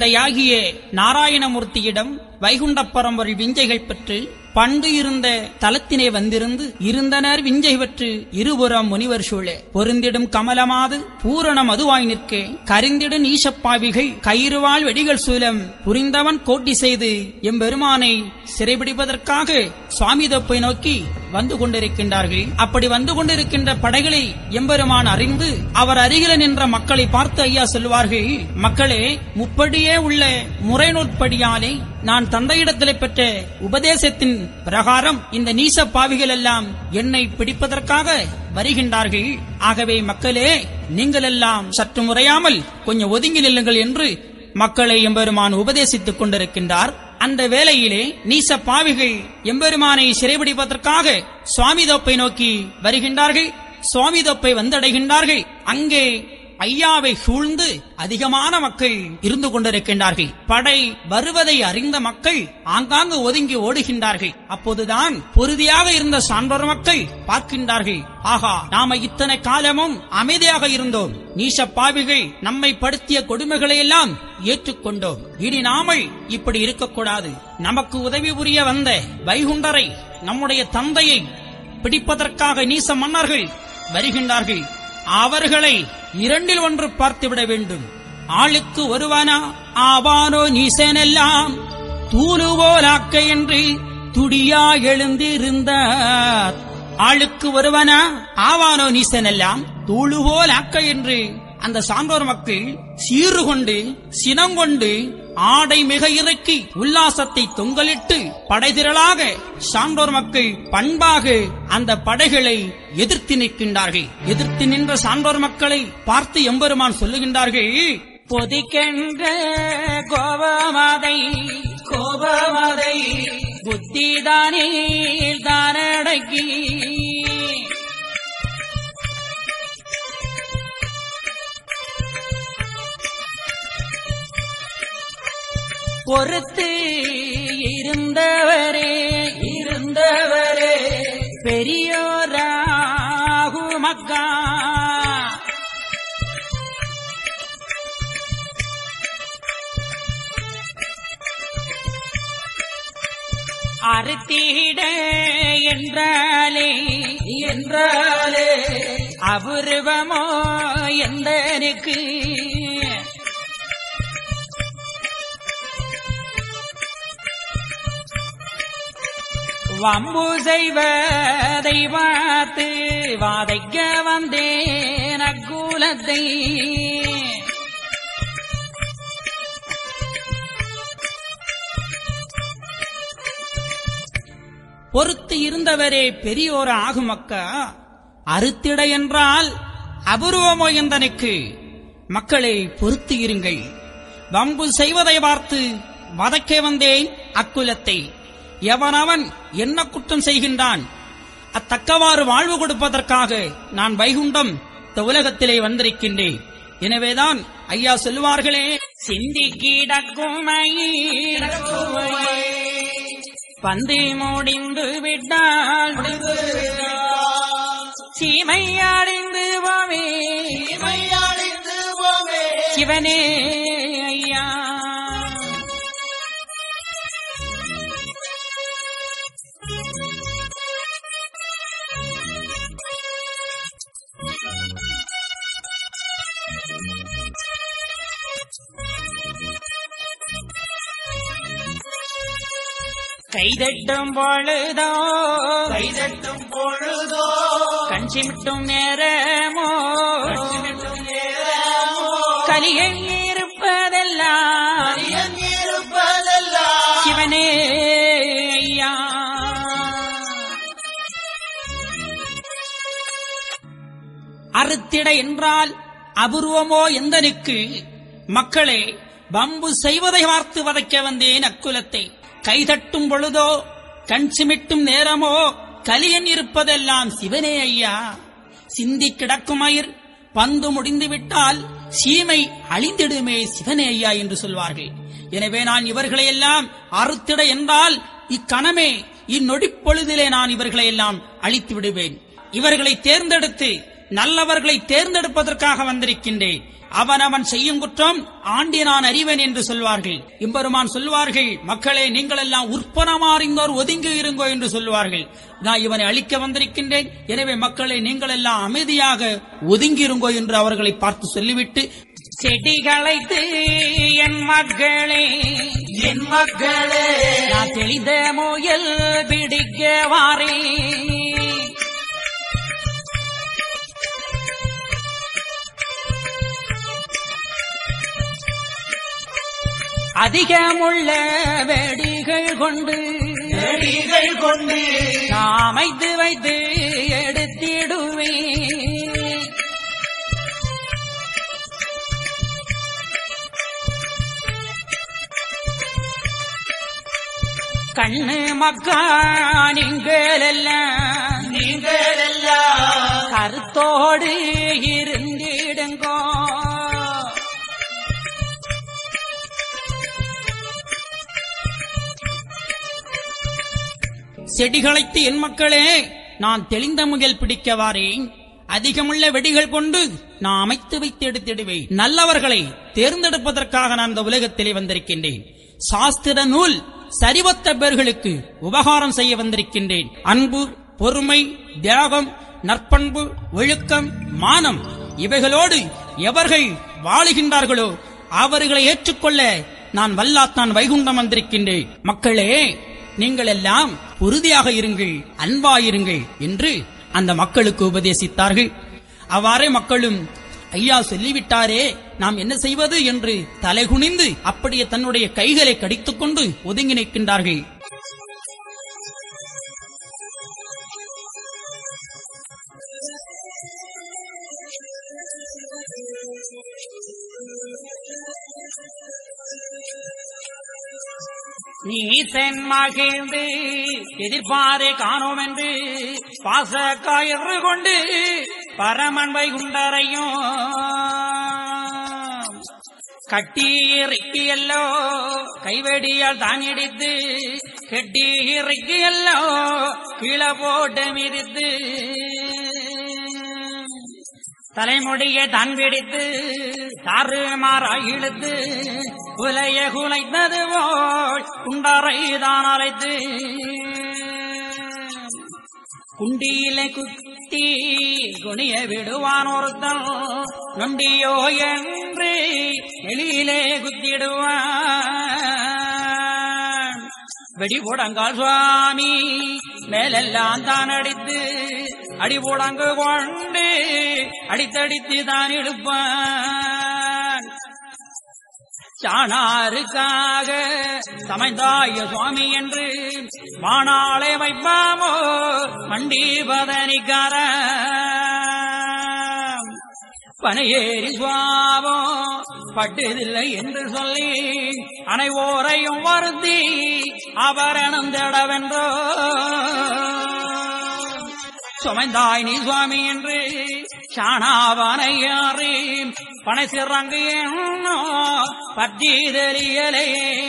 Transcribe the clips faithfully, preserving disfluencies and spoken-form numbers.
தந்தையாகிய நாராயணமூர்த்தியிடம் வைகுண்ட பரம்பரை விஞ்சைகள் பெற்று பண்டு இருந்த தலத்தினை வந்திருந்து இருந்தனர் விஞ்சை பெற்று இருபுறம் முனிவர் சூழ பொருந்திடும் கமலமாது பூரண மதுவாய் நிற்க கரிந்திடும் ஈசப்பாவிகள் கயிறுவாள் வெடிகள் சூலம் புரிந்தவன் கோட்டி செய்து எம்பெருமானை சிறைபிடிப்பதற்காக சுவாமி தொப்பை நோக்கி வந்து கொண்டிருக்கின்றார்கள். அப்படி வந்து கொண்டிருக்கின்ற படைகளை எம்பெருமான் அறிந்து அவர் அருகில நின்ற மக்களை பார்த்து ஐயா சொல்வார்கள், மக்களே, முப்படியே உள்ள முறைநூற்படியாலே நான் தந்தையிடத்திலே பெற்ற உபதேசத்தின் பிரகாரம் இந்த நீச பாவிகள் எல்லாம் என்னை பிடிப்பதற்காக வருகின்றார்கள். ஆகவே மக்களே, நீங்கள் எல்லாம் சற்று முறையாமல் கொஞ்சம் ஒதுங்கி நில்லுங்கள் என்று மக்களை எம்பெருமான் உபதேசித்துக் கொண்டிருக்கின்றார். அந்த வேளையிலே நீச பாவிகள் எம்பெருமானை சிறைபிடிப்பதற்காக சுவாமி தோப்பை நோக்கி வருகின்றார்கள். சுவாமி தோப்பை வந்தடைகின்றார்கள். அங்கே ஐயாவை சூழ்ந்து அதிகமான மக்கள் இருந்து கொண்டிருக்கின்றார்கள். படை வருவதை அறிந்த மக்கள் ஆங்காங்கு ஒதுங்கி ஓடுகின்றார்கள். அப்போதுதான் பொறுதியாக இருந்த சான்றோர் மக்கள் பார்க்கின்றார்கள், ஆகா, நாம இத்தனை காலமும் அமைதியாக இருந்தோம், நீச பாவிகள் நம்மை படுத்திய கொடுமைகளை எல்லாம் ஏற்றுக்கொண்டோம், இனி நாமல் இப்படி இருக்கக்கூடாது. நமக்கு உதவி புரிய வந்த வைகுண்டரை, நம்முடைய தந்தையை பிடிப்பதற்காக நீச மன்னர்கள் வருகின்றார்கள். அவர்களை இரண்டில் ஒன்று பார்த்துவிட வேண்டும். ஆளுக்கு ஒருவனா ஆவானோ நீசனெல்லாம் தூளுவோலாக்க என்று துடியா எழுந்திருந்தார். ஆளுக்கு ஒருவனா ஆவானோ நீசனெல்லாம் தூளுவோலாக்க என்று அந்த சான்றோர் மக்கள் சீறு கொண்டு சினங்கொண்டு ஆடை மிக இறக்கி உல்லாசத்தை தொங்கலிட்டு படைதிரளாக சான்றோர் மக்கள் பண்பாக அந்த படைகளை எதிர்த்து நிற்கின்றார்கள். எதிர்த்து நின்ற சான்றோர் மக்களை பார்த்து எம்பெருமான் சொல்லுகின்றார்கள், பொதிக்கின்ற கோபமாதை கோபமாதை புத்திதானே தானடக்கி பொறுத்து இருந்தவரே இருந்தவரே பெரியோராகு மக்கா அறுத்திட என்றாலே என்றாலே அபூர்வமோ எந்தனுக்கு வம்பு செய்வதை பார்த்து வாதைக்க வந்தேன் அக்குலத்தை பொறுத்து இருந்தவரே பெரியோர ஆகுமக்கா அறுத்திட என்றால் அபூர்வமோ எந்தனுக்கு. மக்களை பொறுத்து இருங்கள். வம்பு செய்வதை பார்த்து வதைக்க வந்தேன் அக்குலத்தை. எவனவன் என்ன குற்றம் செய்கின்றான், அத்தக்கவாறு வாழ்வு கொடுப்பதற்காக நான் வைகுண்டம் இந்த உலகத்திலே வந்திருக்கின்றேன். எனவேதான் ஐயா சொல்லுவார்களே, சிந்தி கிடக்கும் பந்தி முடிந்து விட்டால் சீமையாடிந்து போவே சிவனே ஐயா. கைதட்டும் பொழுதோ கைதட்டும் பொழுதோ கஞ்சிமிட்டும் நேரமோ கலியை இருப்பதெல்லாம் இருப்பதெல்லாம் சிவனே ஐயா. அறுத்திட என்றால் அபூர்வமோ எந்தனுக்கு. மக்களே, வம்பு செய்வதை பார்த்து வதைக்க வந்தேன் அக்குலத்தை. கைதட்டும் பொழுதோ கண் சிமிட்டும் நேரமோ கலியன் இருப்பதெல்லாம் சிவனே ஐயா. சிந்தி கிடக்கும் மயிர் பந்து முடிந்துவிட்டால் சீமை அழிந்திடுமே சிவனே ஐயா என்று சொல்வார்கள். எனவே நான் இவர்களை எல்லாம் அறுத்திட என்றால் இக்கணமே இந்நொடிப்பொழுதிலே நான் இவர்களை எல்லாம் அழித்து விடுவேன். இவர்களை தேர்ந்தெடுத்து நல்லவர்களை தேர்ந்தெடுப்பதற்காக வந்திருக்கின்றேன். அவன் அவன் செய்யும் குற்றம் ஆண்டி நான் அறிவன் என்று சொல்வார்கள். இம்பெருமான் சொல்வார்கள், மக்களே நீங்கள் எல்லாம் உற்பனமாறிந்தோர் ஒதுங்கி இருங்கோ என்று சொல்வார்கள். நான் இவனை அழிக்க வந்திருக்கின்றேன், எனவே மக்களை நீங்கள் எல்லாம் அமைதியாக ஒதுங்கிருங்கோ என்று அவர்களை பார்த்து சொல்லிவிட்டு, செடிகளைத்து என் மக்களே என் மக்களே நான் தெளிந்த முயல் பிடிக்க வாரே, அதிகமுள்ள வெடிகள் கொண்டு வெடிகள் கொண்டு அமைத்து வைத்து எடுத்திடுவேன். கண்ணு மக்கா நீங்கள் எல்லாம் நீங்கள் எல்லாம் கருத்தோடு இருந்திடுங்கோ. செடிகளைத்து என் மக்களே நான் தெளிந்த முயல் பிடிக்க வாரேன், அதிகமுள்ள வெடிகள் கொண்டு நான் அமைத்து வைத்து எடுத்திடுவேன். நல்லவர்களை தேர்ந்தெடுப்பதற்காக நான் இந்த உலகத்திலே வந்திருக்கின்றேன். சாஸ்திர நூல் சரிவத்த பேர்களுக்கு உபகாரம் செய்ய வந்திருக்கின்றேன். அன்பு, பொறுமை, தியாகம், நற்பண்பு, ஒழுக்கம், மானம் இவைகளோடு எவர்கள் வாழுகின்றார்களோ அவர்களை ஏற்றுக்கொள்ள நான் வல்லாத்தான் வைகுண்டம் வந்திருக்கின்றேன். மக்களே நீங்கள் எல்லாம் உறுதியாக இருங்கள், அன்பாயிருங்கள் என்று அந்த மக்களுக்கு உபதேசித்தார்கள். அவ்வாறே மக்களும் ஐயா சொல்லிவிட்டாரே நாம் என்ன செய்வது என்று தலைகுனிந்து அப்படியே தன்னுடைய கைகளை கடித்துக் கொண்டு ஒதுங்கி நிற்கின்றார்கள். நீ தென் மகிழ்ந்து எதிர்பாரை காணோம் என்று பாச காயறு கொண்டு பரமன் வைகுண்டரையும் கட்டி இறக்கியல்லோ கைவெடியால் தான் இடித்து கெட்டி இறக்கியல்லோ கீழே போட்டு மிதித்து தலைமுடியை தான் பிடித்து தாறு மாறாய் இழுத்து குலைய குலைத்தது போல் குண்டரை தான் அழைத்து குண்டியிலே குத்தி குனிய விடுவான் ஒருத்தன் நொண்டியோ என்று எளியிலே குத்திடுவான். வெடிபோடங்கால் சுவாமி மேலெல்லாம் தான் அடித்து அடிபோடங்கு கொண்டு அடித்தடித்து தான் இழுப்பான். சாணாருக்காக சமைந்தாய சுவாமி என்று மானாளை வைப்பாமோ மண்டீபதனிக்கார பனையேறி சுவாமோ பட்டதில்லை என்று சொல்லி அனைவோரையும் வருத்தி அவரணம் தேடவென்றோ சுமைந்தாய் நீ சுவாமி என்று சாணாவனையாறி பனை சிறங்கு என்னோ பற்றி தெரியலே.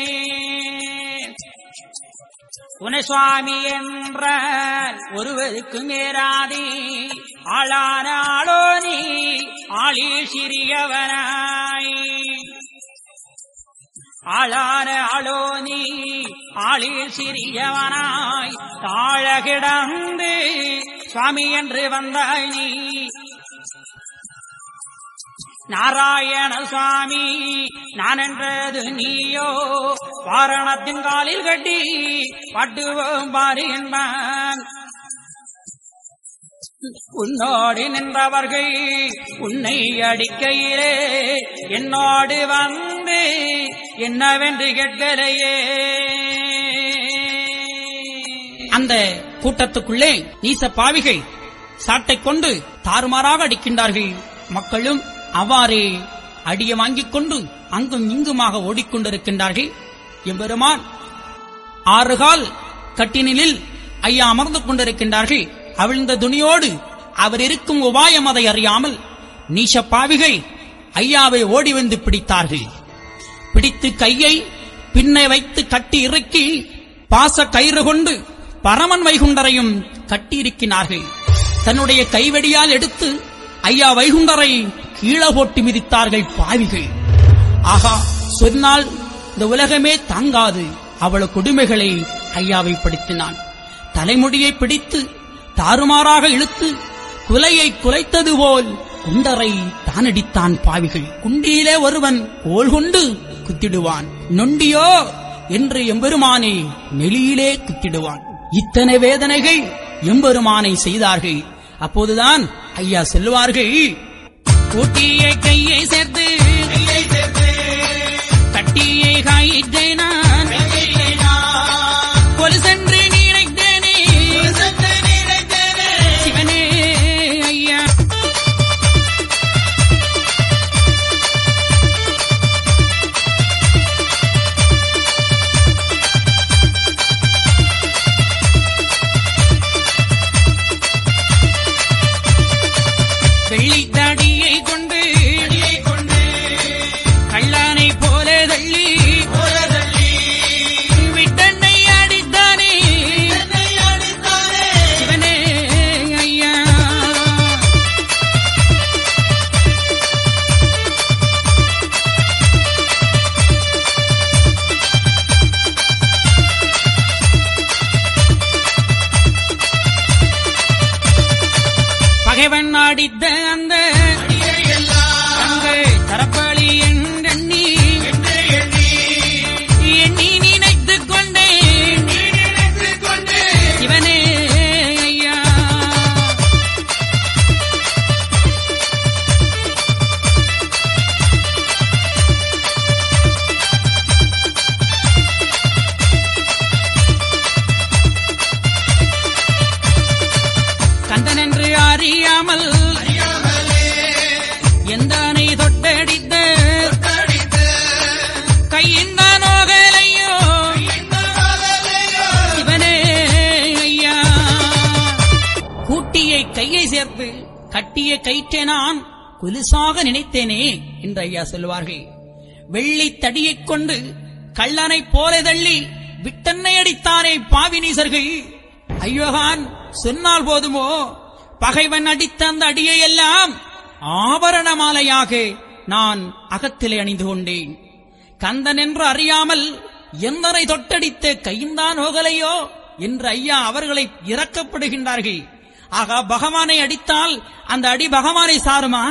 உனை சுவாமி என்ற ஒருவருக்கு மேராதி ஆளான ஆளோ நீ ஆளி சிறியவனாய் ஆளான ஆளோ நீ ஆளில் சிறியவனாய் தாழ கிடந்து சுவாமி என்று வந்தாய் நீ. நாராயண சுவாமி நான் என்றது நீயோ வாரணத்தின் காலில் கட்டி பட்டுவோம் பாரு என்பான். உன்னோடு நின்றவர்கள் உன்னை அடிக்கையிலே என்னோடு வந்து என்னவென்று கேட்கலையே. அந்த கூட்டத்துக்குள்ளே நீச பாவிகள் சாட்டை கொண்டு தாறுமாறாக அடிக்கின்றார்கள். மக்களும் அவ்வாறே அடிய வாங்கிக் கொண்டு அங்கும் இங்குமாக ஓடிக்கொண்டிருக்கின்றார்கள். எம்பெருமான் ஆறுகால் கட்டினில் ஐயா அமர்ந்து கொண்டிருக்கின்றார்கள். அவிழ்ந்த துணியோடு அவர் இருக்கும் உபாயம் அதை அறியாமல் நீச பாவிகள் ஐயாவை ஓடி வந்து பிடித்தார்கள். பிடித்து கையை பின்னை வைத்து கட்டி இறுக்கி பாச கயிறு கொண்டு பரமன் வைகுண்டரையும் கட்டியிருக்கிறார்கள். தன்னுடைய கைவெடியால் எடுத்து ஐயா வைகுண்டரை கீழே போட்டு மிதித்தார்கள் பாவிகள். ஆகா, சொன்னால் இந்த உலகமே தாங்காது அவ்வளவு கொடுமைகளை ஐயாவை படுத்தினான். தலைமுடியை பிடித்து தாறுமாறாக இழுத்து குலையை குலைத்தது போல் குண்டரை தானடித்தான் பாவிகள். குண்டியிலே ஒருவன் கோல் கொண்டு குத்திடுவான், நொண்டியோ என்று எம்பெருமானை நெளியிலே குத்திடுவான். இத்தனை வேதனைகள் எம்பெருமானை செய்தார்கள். அப்போதுதான் ஐயா சொல்லுவார்கள், கூட்டிய கையை சேர்த்து கட்டியை காயிற்றே நான் கொலு சென்று நீரைத்தேனே சிவனே ஐயா. வெள்ளித்தாடியை கொண்டு கள்ளானை போல தள்ளி விட்டன்னை அடித்தானே சிவனே ஐயா. பகைவன் அடித்த அந்த தங்கள் தரப்பளி என்றெண்ணி எண்ணி நினைத்துக் கொண்டேன் சிவனே ஐயா. கந்தன் என்று அறியாமல் எந்தானை தொட்டடித்த கையின்தானோகலையோ சிவனே ஐயா. கூட்டியை கையை சேர்த்து கட்டிய கயிற்றை நான் குலுசாக நினைத்தேனே என்று ஐயா சொல்லுவார்கள். வெள்ளி தடியைக் கொண்டு கள்ளனை போல தள்ளி விட்டன்னை அடித்தானே பாவினீசர்கள். ஐயோகான் சொன்னால் போதுமோ, பகைவன் அடித்த அந்த அடியை எல்லாம் ஆபரண மாலையாக நான் அகத்திலே அணிந்து கொண்டேன். கந்தன் என்று அறியாமல் எந்தனை தொட்டடித்த கைந்தான் ஓகலையோ என்று ஐயா அவர்களை இறக்கப்படுகின்றார்கள். ஆகா, பகவானை அடித்தால் அந்த அடி பகவானை சாருமா?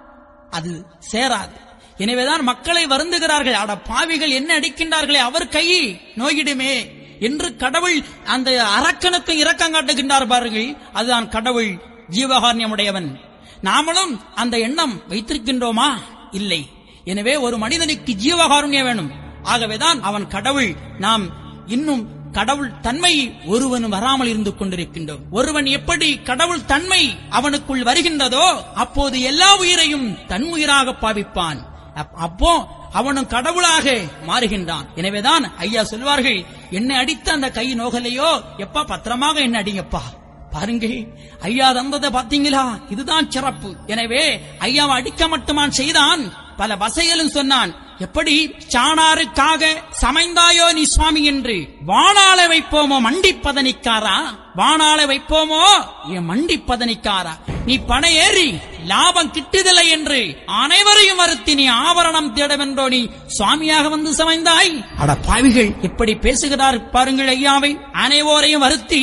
அது சேராது. எனவேதான் மக்களை வருந்துகிறார்கள். அட பாவிகள் என்ன அடிக்கின்றார்களே, அவர் கை நோயிடுமே என்று கடவுள் அந்த அரக்கனுக்கு இரக்கம் காட்டுகின்றார் பாருங்கள். அதுதான் கடவுள் ஜீவகாரண்யமுடையவன். நாமளும் அந்த எண்ணம் வைத்திருக்கின்றோமா? இல்லை. எனவே ஒரு மனிதனுக்கு ஜீவகாருண்யம் வேணும். ஆகவேதான் அவன் கடவுள். நாம் இன்னும் கடவுள் தன்மை ஒருவனும் வராமல் இருந்து கொண்டிருக்கின்றோம். ஒருவன் எப்படி கடவுள் தன்மை அவனுக்குள் வருகின்றதோ அப்போது எல்லா உயிரையும் தன் உயிராக பாவிப்பான். அப்போ அவனும் கடவுளாக மாறுகின்றான். எனவேதான் ஐயா சொல்வார்கள், என்னை அடித்த அந்த கை நோகலையோ, எப்பா பத்திரமாக என்ன அடிங்கப்பா. பாருங்க, ஐயா தந்ததை பாத்தீங்களா? இதுதான் சிறப்பு. எனவே ஐயாவை அடிக்க மட்டுமான் செய்தான், பல வசைகளும் சொன்னான். எப்படி சாணாருக்காக சமைந்தாயோ நீ சுவாமி என்று வாணாள வைப்போமோ மண்டிப்பதனிக்காரா, வாணாள வைப்போமோ என் மண்டிப்பதனிக்காரா, நீ பனை ஏறி லாபம் கிட்டுதலை என்று அனைவரையும் வருத்தி நீ ஆபரணம் தேடவென்றோ நீ சுவாமியாக வந்து சமைந்தாய். அட பாவிகள் எப்படி பேசுகிறார் பாருங்கள் ஐயாவை. அனைவரையும் வருத்தி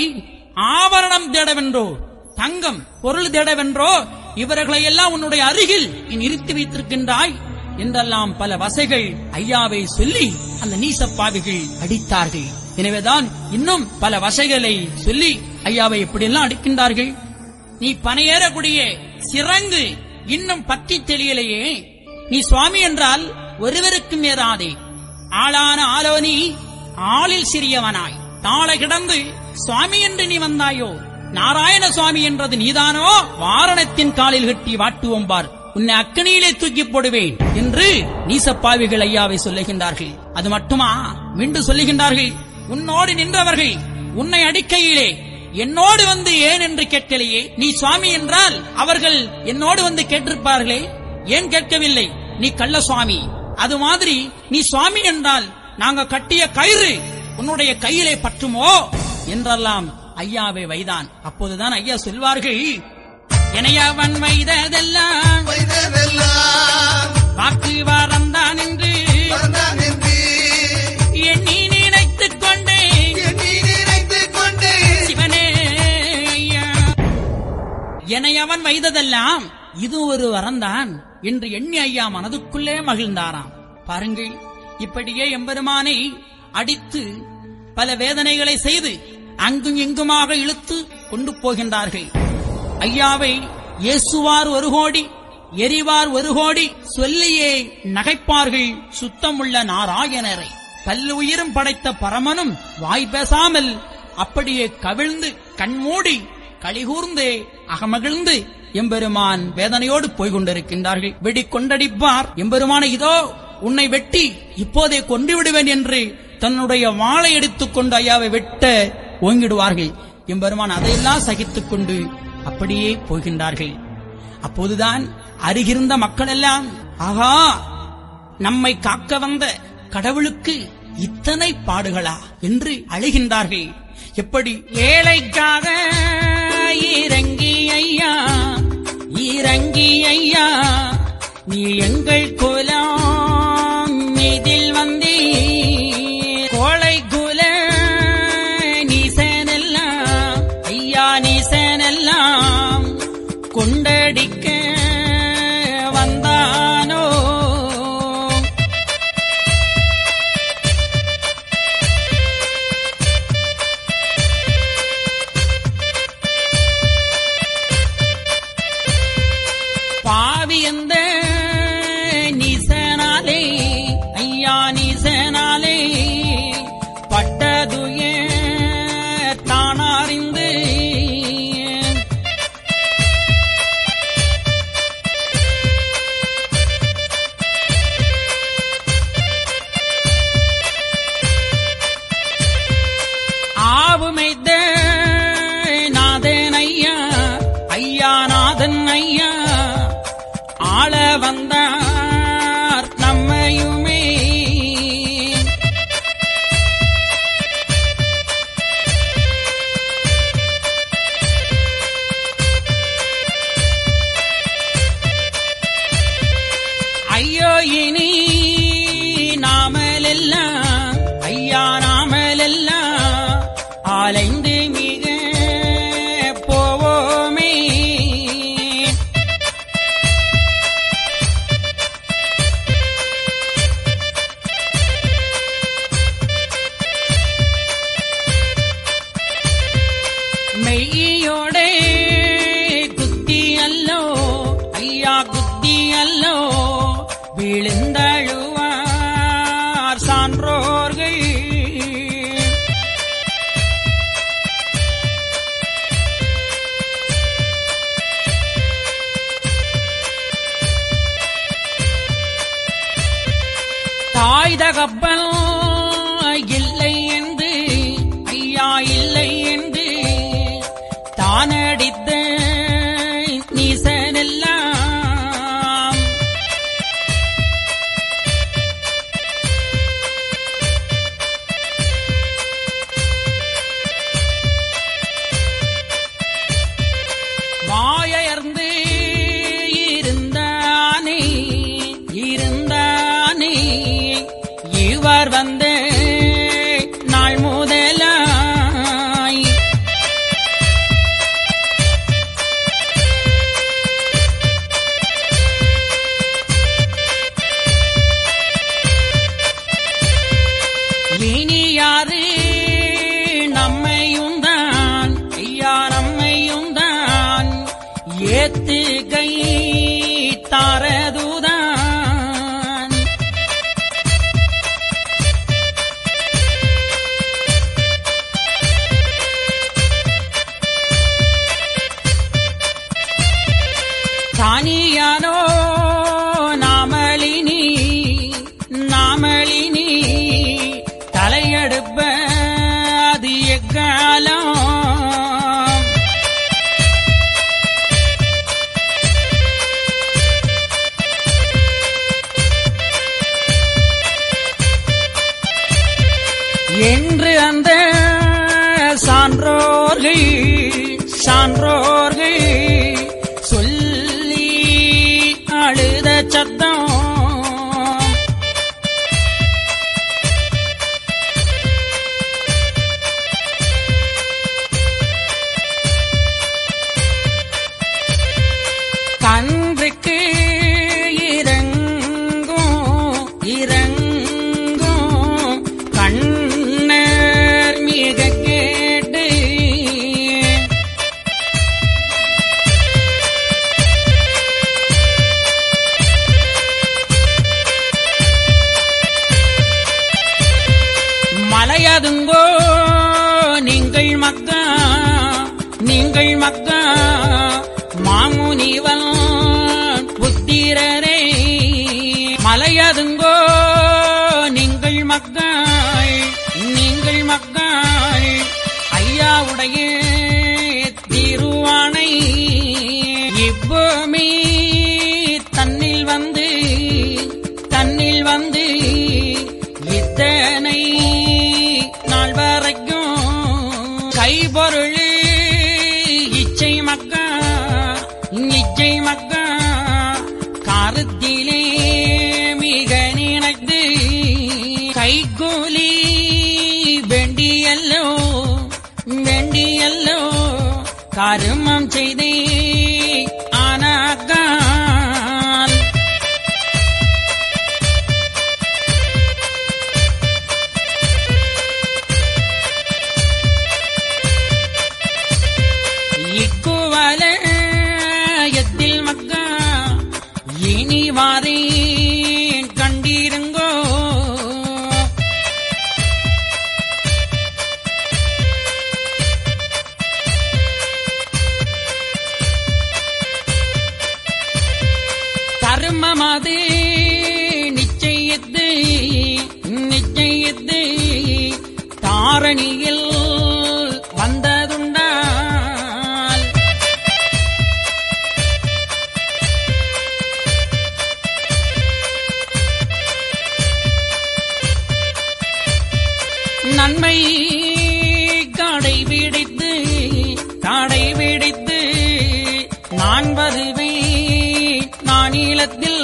ஆபரணம் தேடவென்றோ, தங்கம் பொருள் தேடவென்றோ இவர்களை எல்லாம் உன்னுடைய அருகில் நீ நிறுத்தி வைத்திருக்கின்றாய் என்றெல்லாம் பல வசைகள் ஐயாவை சொல்லி அந்த நீசப்பாவிகள் அடித்தார்கள். எனவேதான் இன்னும் பல வசைகளை சொல்லி ஐயாவை எப்படியெல்லாம் அடிக்கின்றார்கள். நீ பனையேறக்கூடிய சிறங்கு இன்னும் பற்றி தெளியலையே, நீ சுவாமி என்றால் ஒருவருக்கும் ஏறாதே. ஆளான ஆலோனி ஆளில் சிறியவனாய் தாழ கிடந்து சுவாமி என்று நீ வந்தாயோ, நாராயண சுவாமி என்றது நீதானோ, வாரணத்தின் காலில் கட்டி வாட்டுவோம் பார், உன்னை அக்கனியிலே தூக்கி போடுவேன் என்று நீசப்பாவிகள் ஐயாவை சொல்லுகின்றார்கள். அது மட்டுமா, மீண்டும் சொல்லுகின்றார்கள், உன்னோடு நின்றவர்கள் உன்னை அடிக்கையிலே என்னோடு வந்து ஏன் என்று கேட்கலையே. நீ சுவாமி என்றால் அவர்கள் என்னோடு வந்து கேட்டிருப்பார்களே, ஏன் கேட்கவில்லை? நீ கள்ள சுவாமி. அது மாதிரி நீ சுவாமி என்றால் நாங்க கட்டிய கயிறு உன்னுடைய கையிலே பற்றுமோ என்றெல்லாம் ஐயாவை வைதான். அப்போதுதான் ஐயா சொல்வார்கள், எனையவன் வைததெல்லாம் வாக்கு வரந்தான் என்று எண்ணி நினைத்துக் கொண்டே சிவனே ஐயா, எனையவன் வைததெல்லாம் இது ஒரு வரந்தான் என்று எண்ணி ஐயா மனதுக்குள்ளே மகிழ்ந்தாராம். பாருங்கள், இப்படியே எம்பெருமானை அடித்து பல வேதனைகளை செய்து அங்கும் இங்குமாக இழுத்து கொண்டு போகின்றார்கள். ஐயாவை ஏசுவார் ஒரு கோடி, எரிவார் ஒரு கோடி, சொல்லியே நகைப்பார்கள் சுத்தமுள்ள நாராயணரை. பல்லு உயிரும் படைத்த பரமனும் வாய் பேசாமல் அப்படியே கவிழ்ந்து கண்மூடி களிகூர்ந்தே அகமகிழ்ந்து எம்பெருமான் வேதனையோடு போய்கொண்டிருக்கின்றார்கள். வெடி கொண்டடிப்பார் எம்பெருமானை, இதோ உன்னை வெட்டி இப்போதே கொண்டு விடுவேன் என்று தன்னுடைய வாளை எடுத்துக் கொண்டு ஐயாவை வெட்ட ஓங்கிடுவார்கள். எம்பெருமான் அதையெல்லாம் சகித்துக் கொண்டு அப்படியே போகின்றார்கள். அப்போதுதான் அருகிருந்த மக்கள் எல்லாம், ஆகா, நம்மை காக்க வந்த கடவுளுக்கு இத்தனை பாடுகளா என்று அழுகின்றார்கள். எப்படி ஏழைக்காக இறங்கி ஐயா, இறங்கி ஐயா, நீ எங்கள் குலம் இதில் வந்தீ, கோளை குல நீசனெல்லாம் ஐயா, நீசனெல்லாம் கொண்டடிக்க வந்தானோ. பாவி எந்த நீசனாலே ஐயா, நீசனாலே பட்டதுய தானறிந்து ஆவுமைத்த நாதன் ஐயா, ஐயா நாதன் ஐயா, ஆள வந்தார் நம்மையுமே. ஐயோ இனி நாமலெல்லாம் ஐயா, நாமலெல்லாம் ஆலைந்து மிக போவோமே. மெய்யோட குத்தி அல்லோ ஐயா, குத்தி அல்லோ விழுந்தழுவார் சான்றோர்கள். தாய் தகப்பன் இல்லை என்று ஐயா, இல்லை என்று தானடித்த நீசனெல்லாம் வாயர்ந்து இருந்தானே, இருந்தானே இவர் வந்த நாள் முதலாய் இனி யாரு நம்மையும் தான் ஐயா, நம்மையும் தான் ஏத்து கை தாரதுதான். தானியானோ நாமளினி, நாமளினி தலையெடுப்ப அது எக்காலம். என்று அந்த சான்றோர்கள் சான்றோர்கள் நாளைய திருவானை இப்போமே தன்னில் வந்து தன்னில் வந்து இத்தனை நாள் வரைக்கும் கைபொருள் இச்சை மக்கா இச்சை மக்கா கருத்திலே மிக நினைத்து கைகூலி வெண்டியல்லோ வெண்டியல்லோ கருமம் செய்தே ஆனாக்கால் இக்குவலயத்தில் மக்கா இனி வாரேன் கண்டிருங்கோ கர்மமாது நிச்சயித்து நிச்சயித்து தாரணியில் வந்ததுண்டால் நன்மை கடை விடித்து கடை விடித்து நான் வருவேன் நானிலத்தில்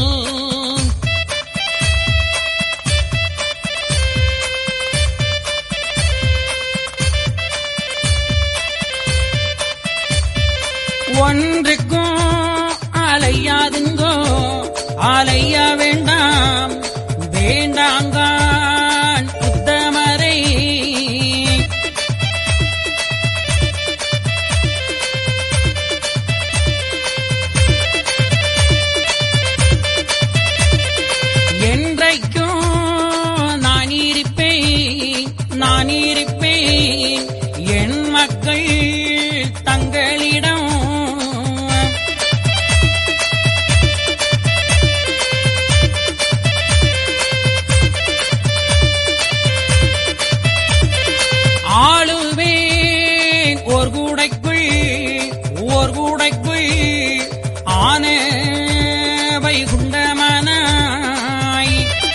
ஒன்றுக்கும் அலையாதுங்கோ அலைய வேண்டாம் வேண்டாங்கான் உத்தமரை என்றைக்கும் நான் இருப்பேன் நான் இருப்பேன் என் மக்கள் தங்களிடம் ஆளுவேன் ஓர் கூடைக்குள் ஓர் கூடைக்குள் ஆன வைகுண்டமனாய்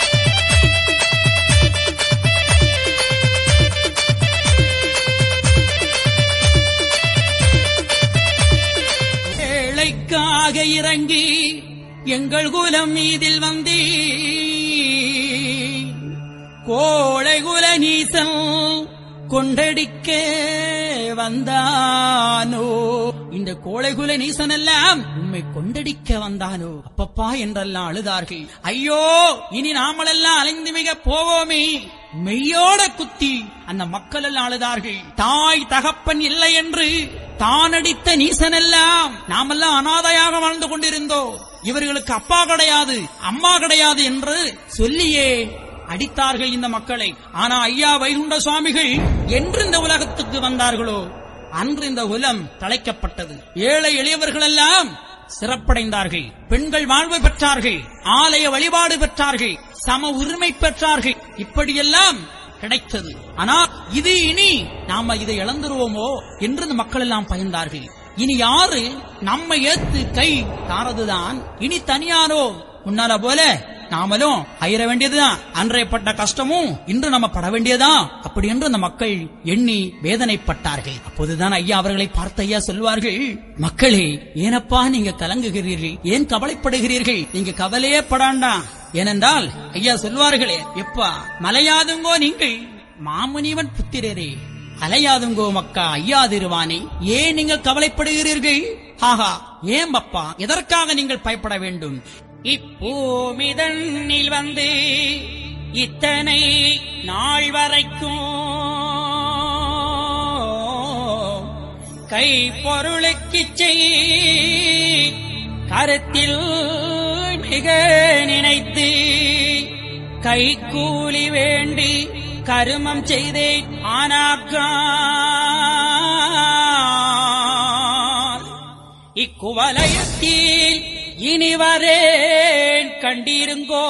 ஏழைக்காக இறங்கி எங்கள் குலம் மீதில் வந்தே கோழை குல நீசன் கொண்டடிக்க வந்தானோ இந்த கோழைகுல நீசன் எல்லாம் உம்மை கொண்டடிக்க வந்தானோ அப்பப்பா என்றெல்லாம் அழுதார்கள். ஐயோ இனி நாமளெல்லாம் அலைந்து மிக போவோமே மெய்யோட குத்தி அந்த மக்கள் எல்லாம் அழுதார்கள். தாய் தகப்பன் இல்லை என்று தானடித்த நீசனெல்லாம் நாமெல்லாம் அனாதையாக வாழ்ந்து கொண்டிருந்தோம், இவர்களுக்கு அப்பா கிடையாது அம்மா கிடையாது என்று சொல்லியே அடித்தார்கள் இந்த மக்களை. ஆனா ஐயா வைகுண்ட சுவாமிகள் என்று இந்த உலகத்துக்கு வந்தார்களோ அன்று இந்த குலம் தழைக்கப்பட்டது. ஏழை எளியவர்கள் எல்லாம் சிறப்படைந்தார்கள், பெண்கள் வாழ்வு பெற்றார்கள், ஆலய வழிபாடு பெற்றார்கள், சம உரிமை பெற்றார்கள். இப்படியெல்லாம் கிடைத்தது. ஆனா இது இனி நாம இதை இழந்துருவோமோ என்று இந்த மக்கள் எல்லாம் பயந்தார்கள். இனி யாரு நம்ம ஏத்து கை தாரதுதான், இனி தனியாரோ முன்னால போல நாமளும் அயர வேண்டியதுதான், அன்றையப்பட்ட கஷ்டமும் இன்று நம்ம பட வேண்டியதான் அப்படி என்று அந்த மக்கள் எண்ணி வேதனைப்பட்டார்கள். அப்போதுதான் ஐயா அவர்களை பார்த்த ஐயா சொல்வார்கள், மக்களே ஏனப்பா நீங்க கலங்குகிறீர்கள், ஏன் கவலைப்படுகிறீர்கள், நீங்க கவலையே படாண்டா. ஏனென்றால் ஐயா சொல்வார்களே, எப்பா மலையாதுங்கோ நீங்கள் மாமுனிவன் புத்திரரே, அலையாதுங்கோ மக்கா ஐயாதிருவானே, ஏன் நீங்கள் கவலைப்படுகிறீர்கள்? ஆஹா ஏன் அப்பா எதற்காக நீங்கள் பயப்பட வேண்டும்? இப்பூமிதனில் வந்து இத்தனை நாள் வரைக்கும் கை பொருளுக்கிச்சை கருத்தில் மிக நினைத்து கை கூலி வேண்டி கருமம் செய்தே ஆனாக்கா இக்குவலயத்தில் இனி வரேன் கண்டிருங்கோ.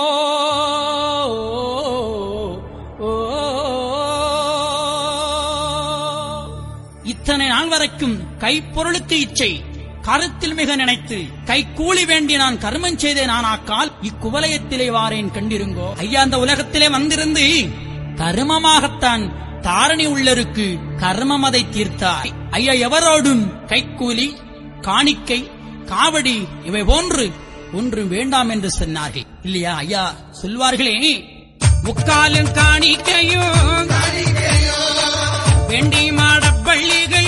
இத்தனை நாள் வரைக்கும் கைப்பொருளுக்கு இச்சை, கருத்தில் மிக நினைத்து கை கூலி வேண்டி நான் கர்மம் செய்தேன். ஆனாக்கால் இக்குவலயத்திலே வாரேன் கண்டிருங்கோ. ஐயா, அந்த உலகத்திலே வந்திருந்து கர்மமாகத்தான் தாரணி உள்ளருக்கு கர்மம் அதை தீர்த்தார். ஐயா, எவரோடும் கைக்கூலி, காணிக்கை, காவடி இவை போன்று ஒன்று வேண்டாம் என்று சொன்னார்கள் இல்லையா? ஐயா சொல்வார்களே, முக்காலும் காணிக்கையும் வேண்டி மாடப்பள்ளிகள்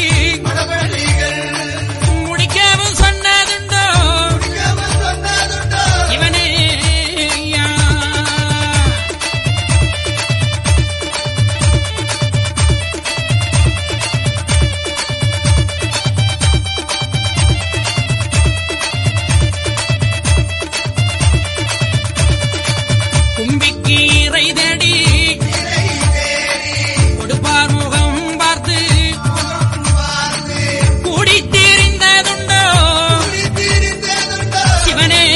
முடிக்கவும் சொன்னதுண்டோ இவனே. கும்பிக்கு இறை தேடி கொடுப்பார் முகம் பார்த்து கூடி தீர்ந்ததுண்டோ சிவனே.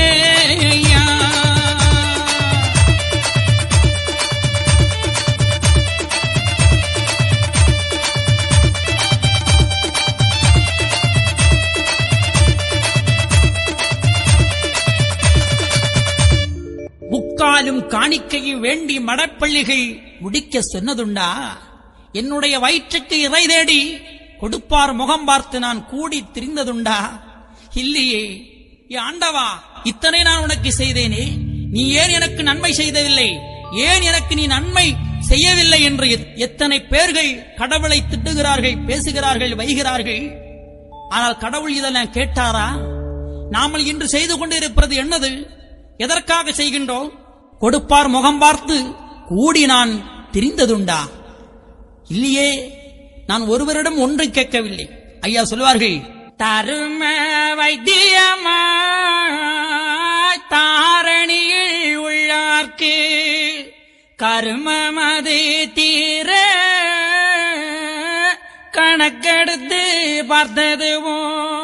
முக்காலும் காணிக்கையும் வேண்டி மடப்பள்ளிகள் முடிக்க சொன்னதுண்டா? என்னுடைய வயிற்றுக்கு இறை தேடி கொடுப்பார் முகம் பார்த்து நான் கூடி திரிந்ததுண்டா? இல்லையே. ஆண்டவா, இத்தனை நான் உனக்கு செய்தேனே, நீ ஏன் எனக்கு நன்மை செய்ததில்லை? ஏன் எனக்கு நீ நன்மை செய்யவில்லை என்று எத்தனை பேர்கள் கடவுளை திட்டுகிறார்கள், பேசுகிறார்கள், வைகிறார்கள். ஆனால் கடவுள் இதெல்லாம் கேட்டாரா? நாமல் இன்று செய்து கொண்டிருப்பது என்னது? எதற்காக செய்கின்றோம்? கொடுப்பார் முகம் பார்த்து கூடி நான் திரிந்ததுண்டா? இல்லையே. நான் ஒருவரிடம் ஒன்று கேட்கவில்லை. ஐயா சொல்வார்கள், தரும வைத்தியமா தாரணியில் உள்ளார்க்கு கருமமது தீர கணக்கெடுத்து பார்த்ததுவோ.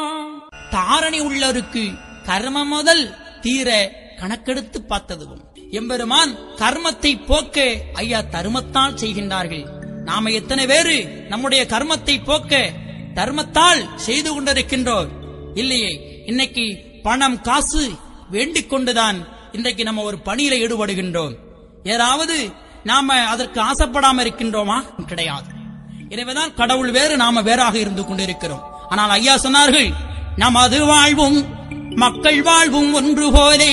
தாரணி உள்ளவருக்கு கர்மம் முதல் தீர கணக்கெடுத்து பார்த்ததுவும். எம்பெருமான் கர்மத்தை போக்க ஐயா தர்மத்தால் செய்கின்றார்கள். நாம எத்தனை பேரு நம்முடைய கர்மத்தை போக்க தர்மத்தால் செய்து கொண்டிருக்கின்றோம் இல்லையே? இன்னைக்கு பணம் காசு வேண்டிக் கொண்டுதான் இன்றைக்கு நம்ம ஒரு பணியில ஈடுபடுகின்றோம். ஏதாவது நாம அதற்கு ஆசைப்படாம இருக்கின்றோமா? கிடையாது. எனவேதான் கடவுள் வேறு, நாம வேறாக இருந்து கொண்டிருக்கிறோம். ஆனால் ஐயா சொன்னார்கள், நமது வாழ்வும் மக்கள் வாழ்வும் ஒன்று போலே.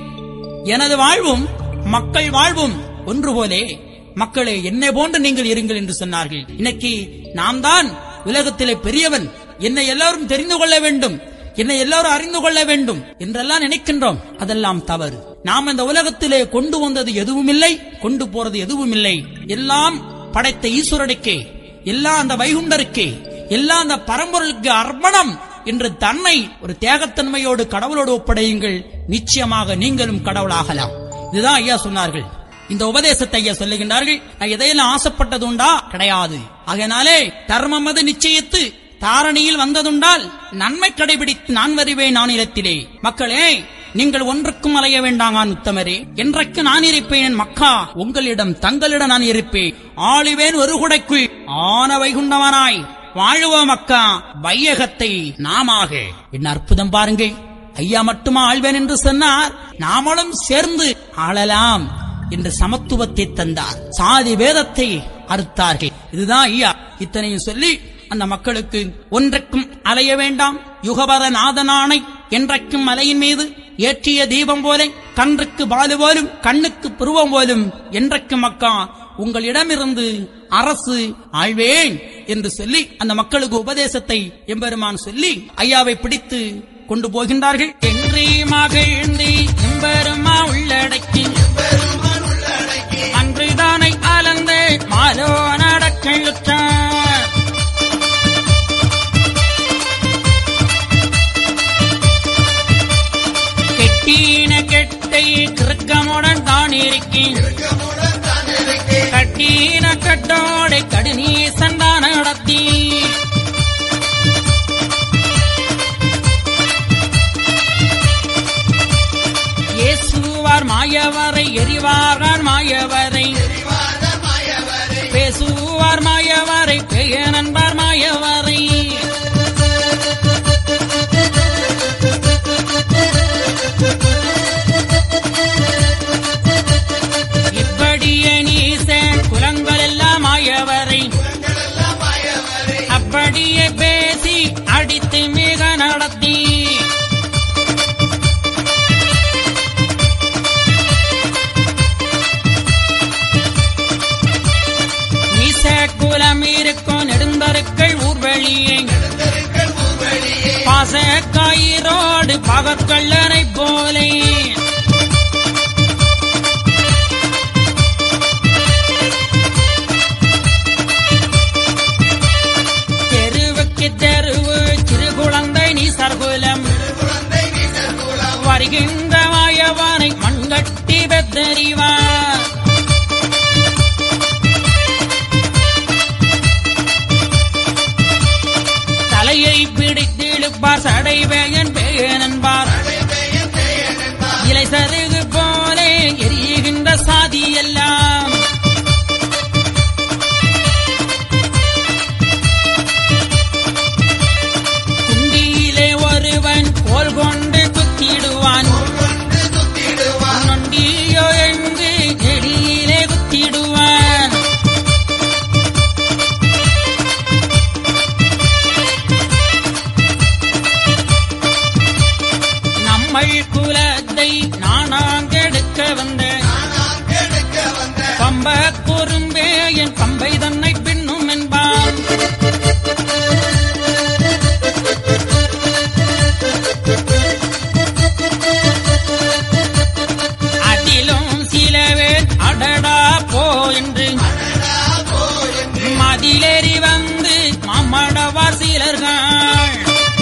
எனது வாழ்வும் மக்கள் வாழ்வும் ஒன்று போலே. மக்களே, என்னை போன்று நீங்கள் இருங்கள் என்று சொன்னார்கள். இன்னைக்கு நாம் தான் உலகத்திலே பெரியவன், என்னை எல்லாரும் தெரிந்து கொள்ள வேண்டும், என்னை எல்லாரும் அறிந்து கொள்ள வேண்டும் என்றெல்லாம் நினைக்கின்றோம். அதெல்லாம் தவறு. நாம் இந்த உலகத்திலே கொண்டு வந்தது எதுவும் இல்லை, கொண்டு போறது எதுவும் இல்லை. எல்லாம் படைத்த ஈஸ்வரனுக்கே, எல்லாம் அந்த வைகுண்டருக்கே, எல்லாம் அந்த பரம்பொருளுக்கு அர்ப்பணம் என்று தன்னை ஒரு தியாகத்தன்மையோடு கடவுளோடு ஒப்படையுங்கள். நிச்சயமாக நீங்களும் கடவுளாகலாம். இதுதான் ஐயா சொன்னார்கள். இந்த உபதேசத்தை ஐயா சொல்லுகின்றார்கள். நான் எதையெல்லாம் ஆசைப்பட்டது உண்டா? கிடையாது. ஆகையினாலே தர்மம் அது நிச்சயித்து தாரணியில் வந்ததுண்டால் நன்மை கடைபிடித்து நான் வருவேன் நானிலத்திலே. மக்களே, நீங்கள் ஒன்றுக்கும் அலைய வேண்டாங்கான் உத்தமரே. என்றைக்கு நான் இருப்பேன் மக்கா, உங்களிடம் தங்களிடம் நான் இருப்பேன். ஆளுவேன் ஒரு குடைக்குள் ஆன வைகுண்டவனாய் வாழுவோம் மக்கா வையகத்தை நாமாக. என்ன அற்புதம் பாருங்கள். ஐயா மட்டுமா ஆழ்வேன் என்று சொன்னார், நாமளும் சேர்ந்து ஆளலாம் என்று சமத்துவத்தை தந்தார். சாதி வேதத்தை அறுத்தார்கள். இதுதான் ஐயா. இத்தனையும் சொல்லி அந்த மக்களுக்கு ஒன்றைக்கும் அலைய வேண்டாம். யுகபர நாதனானை என்றைக்கும் மலையின் மீது ஏற்றிய தீபம் போல, கன்றுக்கு பாலு போலும் கண்ணுக்கு புருவம் போலும் என்றைக்கும் மக்கா உங்களிடமிருந்து அரசு ஆழ்வேன் என்று சொல்லி அந்த மக்களுக்கு உபதேசத்தை எம்பெருமான் சொல்லி ஐயாவை பிடித்து கொண்டு போகின்றார்கள். என்று மகிழ்ந்தி எம்பெருமா உள்ளடக்கி அன்றுதானை அலந்த மாலோ நடக்கழுத்தார். கெட்டின கெட்டை கிருக்கமுடன் தான் இருக்கேன், கட்டின கட்டோடை கடுநீ சண்டான நடத்தி ஏசுவார் மாயவரை எரிவார்கள் மாயவரை பேசுவார் மாயவரை பெய நண்பார் மாயவரை பாசக்கயிரோடு பகற்கள்ளனை போலே தெருவுக்கு தெருவு சிறு குழந்தை நீ சர்குலம் வருகின்ற மாயவனை மண்கட்டி பெத்தறிவார் தலையை பிடித்திழுப்பார் சடைவேயன் பேயன் என்பார் இலை சருகு போலே எரிகின்ற சாதி எல்லாம் குண்டியிலே ஒருவன் கோல் கொண்டு குத்திடுவான் நொண்டியோ என்று நெடியிலே குத்திடுவான் குலத்தை நானாங்கெடுக்க வந்த பம்ப குறும்பே என் பம்பை தன்னை பின்னும் என்பான் அதிலும் சிலவே அடடா போ என்று மதிலேறி வந்து மாமடவார் சிலர்கள்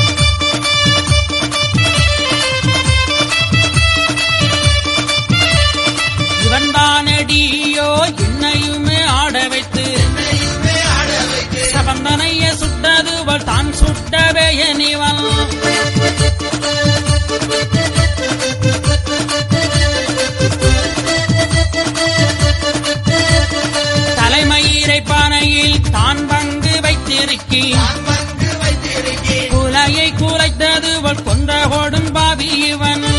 இவன்தானடியோ என்னையுமே ஆட வைத்து சபந்தனைய சுட்டது தான் சுட்டவே எனிவன் தலைமயிரை பானையில் தான் பங்கு வைத்திருக்கி குலையை குலைத்தது கொன்ற கோடும் பாவி இவன்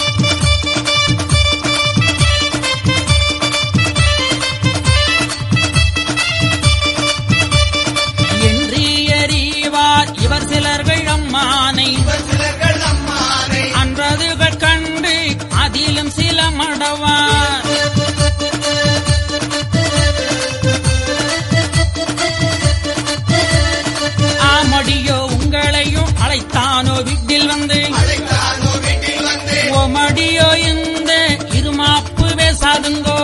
இவர் சிலர்கள் அம்மானை அன்றதுகள் கண்டு அதிலும் சில மடவார் ஆமடியோ உங்களையும் அழைத்தானோ வீட்டில் வந்து ஓமடியோ இந்த இருமாப்பு பேசாதுங்கோ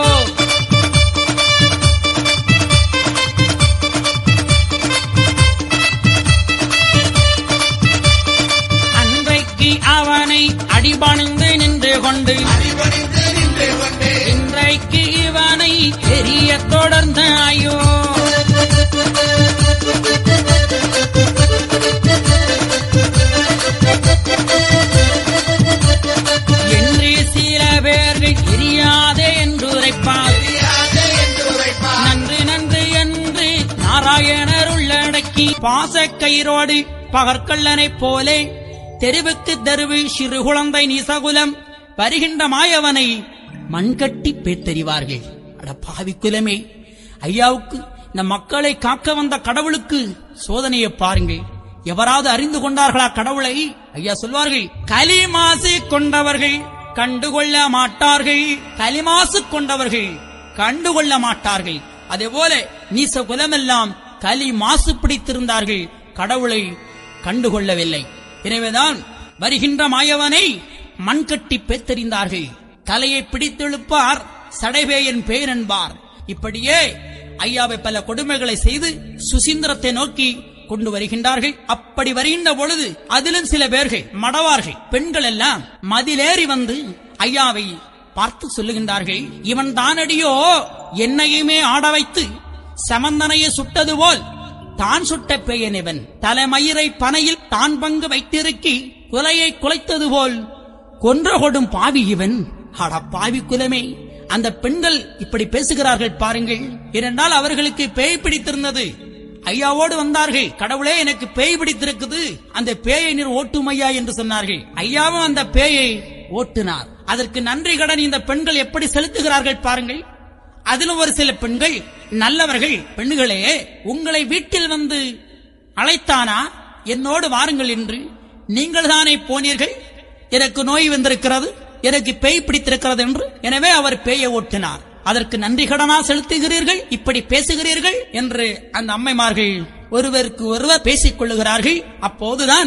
அவனை அடிபணிந்து நின்று கொண்டு இன்றைக்கு இவனை பெரிய தொடர்ந்த ஐயோ என்று சில பேர்கள் எரியாதே என்று உரைப்பார் நன்று நன்று என்று நாராயணர் உள்ளடக்கி பாசக்கயிரோடு பகற்கள்ளனைப் போலே தெருவுக்கு தெருவு சிறு குழந்தை நீசகுலம் வருகின்ற மாயவனை மண்கட்டி பேத்தறிவார்கள். அட பாவி குலமே, ஐயாவுக்கு இந்த மக்களை காக்க வந்த கடவுளுக்கு சோதனையை பாருங்கள். எவராவது அறிந்து கொண்டார்களா கடவுளை? ஐயா சொல்வார்கள், களிமாசு கொண்டவர்கள் கண்டுகொள்ள மாட்டார்கள், களிமாசு கொண்டவர்கள் கண்டுகொள்ள மாட்டார்கள். அதே போல நீச குலமெல்லாம் களி மாசு பிடித்திருந்தார்கள், கடவுளை கண்டுகொள்ளவில்லை. எனவேதான் வருகின்ற மாயவனை மண்கட்டி பேத்தறிந்தார்கள். தலையை பிடித்தெழுப்பார் சடைவேயன் பேர் என்பார். இப்படியே ஐயாவை பல கொடுமைகளை செய்து சுசீந்திரத்தை நோக்கி கொண்டு வருகின்றார்கள். அப்படி வருகின்ற பொழுது அதிலும் சில பேர்கள் மடவார்கள் பெண்கள் எல்லாம் மதிலேறி வந்து ஐயாவை பார்த்து சொல்லுகின்றார்கள், இவன் தானடியோ என்னையுமே ஆட வைத்து சமந்தனையை சுட்டது போல் தான் சுட்ட பேயனிவன், தலைமயிரை பனையில் தான் பங்கு வைத்திருக்கி குலையை குலைத்தது போல் கொன்ற கொடும் பாவி இவன். அட பாவி குலமே, அந்த பெண்கள் இப்படி பேசுகிறார்கள் பாருங்கள். ஏனென்றால் அவர்களுக்கு பேய் பிடித்திருந்தது. ஐயாவோடு வந்தார்கள், கடவுளே எனக்கு பேய் பிடித்திருக்குது, அந்த பேயை நீர் ஓட்டும் ஐயா என்று சொன்னார்கள். ஐயாவும் அந்த பேயை ஓட்டினார். அதற்கு நன்றி கடன் இந்த பெண்கள் எப்படி செலுத்துகிறார்கள் பாருங்கள். அதிலும் ஒரு சில பெண்கள் நல்லவர்கள், பெண்களே உங்களை வீட்டில் வந்து அழைத்தானா, என்னோடு வாருங்கள் என்று. நீங்கள் தானே போனீர்கள், எனக்கு நோய் வந்திருக்கிறது, எனக்கு பேய் பிடித்திருக்கிறது என்று. எனவே அவர் பேயை ஓட்டினார். அதற்கு நன்றி கடனா செலுத்துகிறீர்கள், இப்படி பேசுகிறீர்கள் என்று அந்த அம்மைமார்கள் ஒருவருக்கு ஒருவர் பேசிக் கொள்ளுகிறார்கள். அப்போதுதான்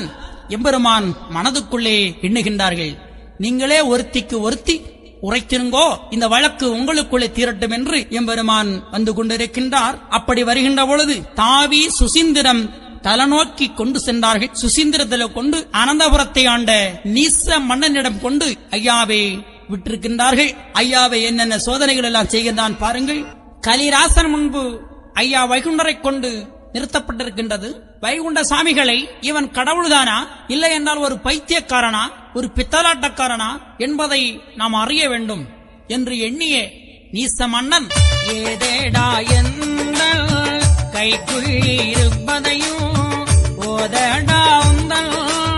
எம்பெருமான் மனதுக்குள்ளே எண்ணுகின்றார்கள். நீங்களே ஒருத்திக்கு ஒருத்தி உரைத்திருங்கோ, இந்த வழக்கு உங்களுக்குள்ளே தீரட்டும் என்று எம்பெருமான் வந்து கொண்டிருக்கின்றார். அப்படி வருகின்ற பொழுது தாவி சுசீந்திரம் தலநோக்கி கொண்டு சென்றார்கள். சுசீந்திரத்தில கொண்டு அனந்தபுரத்தை ஆண்ட நீச மன்னனிடம் கொண்டு ஐயாவை விட்டிருக்கின்றார்கள். ஐயாவை என்னென்ன சோதனைகள் எல்லாம் செய்கின்றான் பாருங்கள். கலிராசன் முன்பு ஐயா வைகுண்டரை கொண்டு நிறுத்தப்பட்டிருக்கின்றது. வைகுண்ட சாமிகளை இவன் கடவுள்தானா இல்லை என்றால் ஒரு பைத்தியக்காரனா ஒரு பித்தலாட்டக்காரனா என்பதை நாம் அறிய வேண்டும் என்று எண்ணிய நீச மன்னன் ஏதேடா எந்த கைக்குள் இருப்பதையும் ஓதடா உந்தல்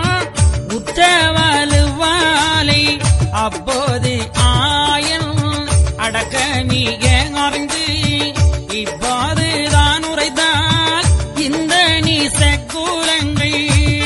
உற்றவலுவாலை அப்போது ஆயன் அடக்கமிக அறிந்து இப்போது தான் உரைத்தால் இந்த நீச கூலங்கள்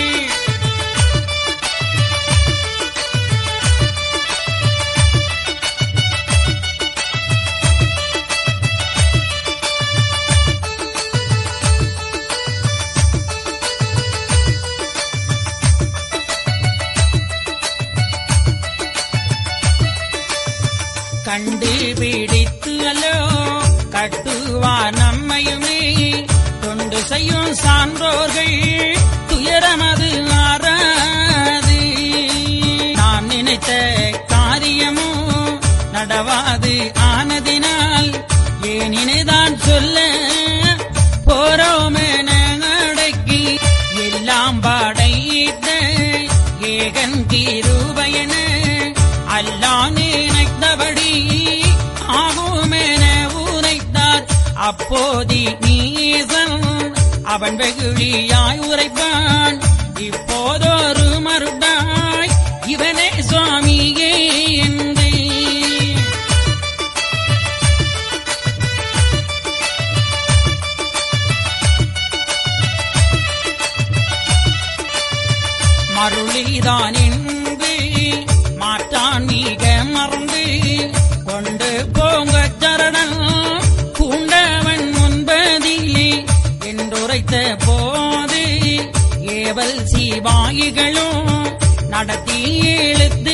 கண்டு பிடித்து அல்லோ கட்டுவா நம்மையுமே தொண்டு செய்யும் சான்றோர்கள் துயரமது ஆறாது. நாம் நினைத்த காரியமும் நடவாது ஆனதினால் ஏனினைதான் சொல்ல போறோமென அடக்கி எல்லாம் பாடையிட்ட ஏகன் கிருபையென அல்லா நினைத்தபடி ஆகுமென உரைத்தார். அப்போதி நீசன் அவன் வெகுளியாய் உரைப்பான். இப்போதொரு மறுடாய் இவனே சுவாமியே என்று மருளிதான் என்று மாற்றான் மிக மறந்து கொண்டு போங்க சரணம் பூண்டவன் முன்பதிலே என்றுரைத்த போது ஏவல் சிவாயிகளும் நடத்தி இழுத்து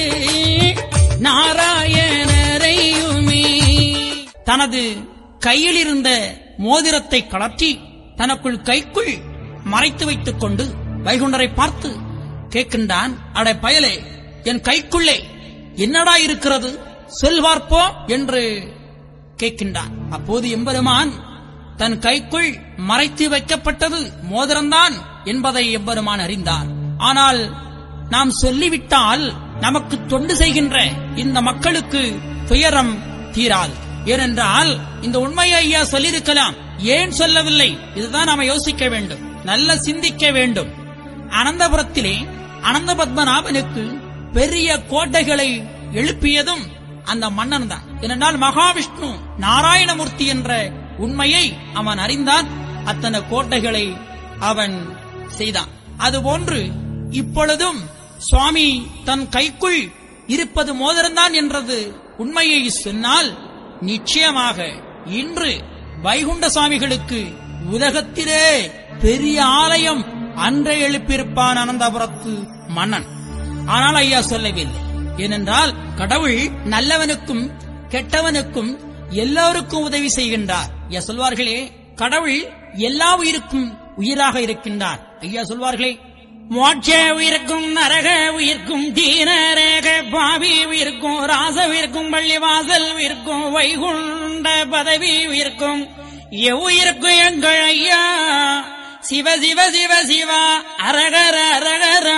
நாராயணரையுமே தனது கையில் இருந்த மோதிரத்தை கலற்றி தனக்குள் கைக்குள் மறைத்து வைத்துக் கொண்டு வைகுண்டரை பார்த்து கேட்கின்றான். அடை பயலே, என் கைக்குள்ளே என்னடா இருக்கிறது சொல்வார்ப்போ என்று கேட்கின்றான். அப்போது எம்பெருமான் தன் கைக்குள் மறைத்து வைக்கப்பட்டது மோதிரம்தான் என்பதை எம்பெருமான் அறிந்தார். ஆனால் நாம் சொல்லிவிட்டால் நமக்கு தொண்டு செய்கின்ற இந்த மக்களுக்கு துயரம் தீராது. ஏனென்றால் இந்த உண்மையை ஐயா சொல்லியிருக்கலாம், ஏன் சொல்லவில்லை? இதுதான் நாம யோசிக்க வேண்டும், நல்ல சிந்திக்க வேண்டும். அனந்தபுரத்திலே அனந்த பத்மநாபனுக்கு பெரிய கோட்டைகளை எழுப்பியதும் அந்த மன்னன் தான். ஏனென்றால் மகாவிஷ்ணு நாராயணமூர்த்தி என்ற உண்மையை அவன் அறிந்தான். அத்தனை கோட்டைகளை அவன் செய்தான். அதுபோன்று இப்பொழுதும் சுவாமி தன் கைக்குள் இருப்பது மோதிரம்தான் என்றது உண்மையை சொன்னால் நிச்சயமாக இன்று வைகுண்ட சுவாமிகளுக்கு உலகத்திலே பெரிய ஆலயம் அன்றே எழுப்பியிருப்பான் அனந்தபுரத்து மன்னன். ஆனால் ஐயா சொல்லவில்லை. ஏனென்றால் கடவுள் நல்லவனுக்கும் கெட்டவனுக்கும் எல்லோருக்கும் உதவி செய்கின்றார். ஐயா சொல்வார்களே, கடவுள் எல்லா உயிருக்கும் உயிராக இருக்கின்றார். ஐயா சொல்வார்களே, மோட்ச உயிருக்கும் நரக உயிர்க்கும் தீனரேக பாவி உயிர்க்கும் ராச உயிர்க்கும் பள்ளிவாசல் உயிர்க்கும் வைகுண்ட பதவி உயிர்க்கும் எவ்வுயிருக்கும் எங்கள் ஐயா சிவ சிவ சிவ சிவா அரகர அரகரா.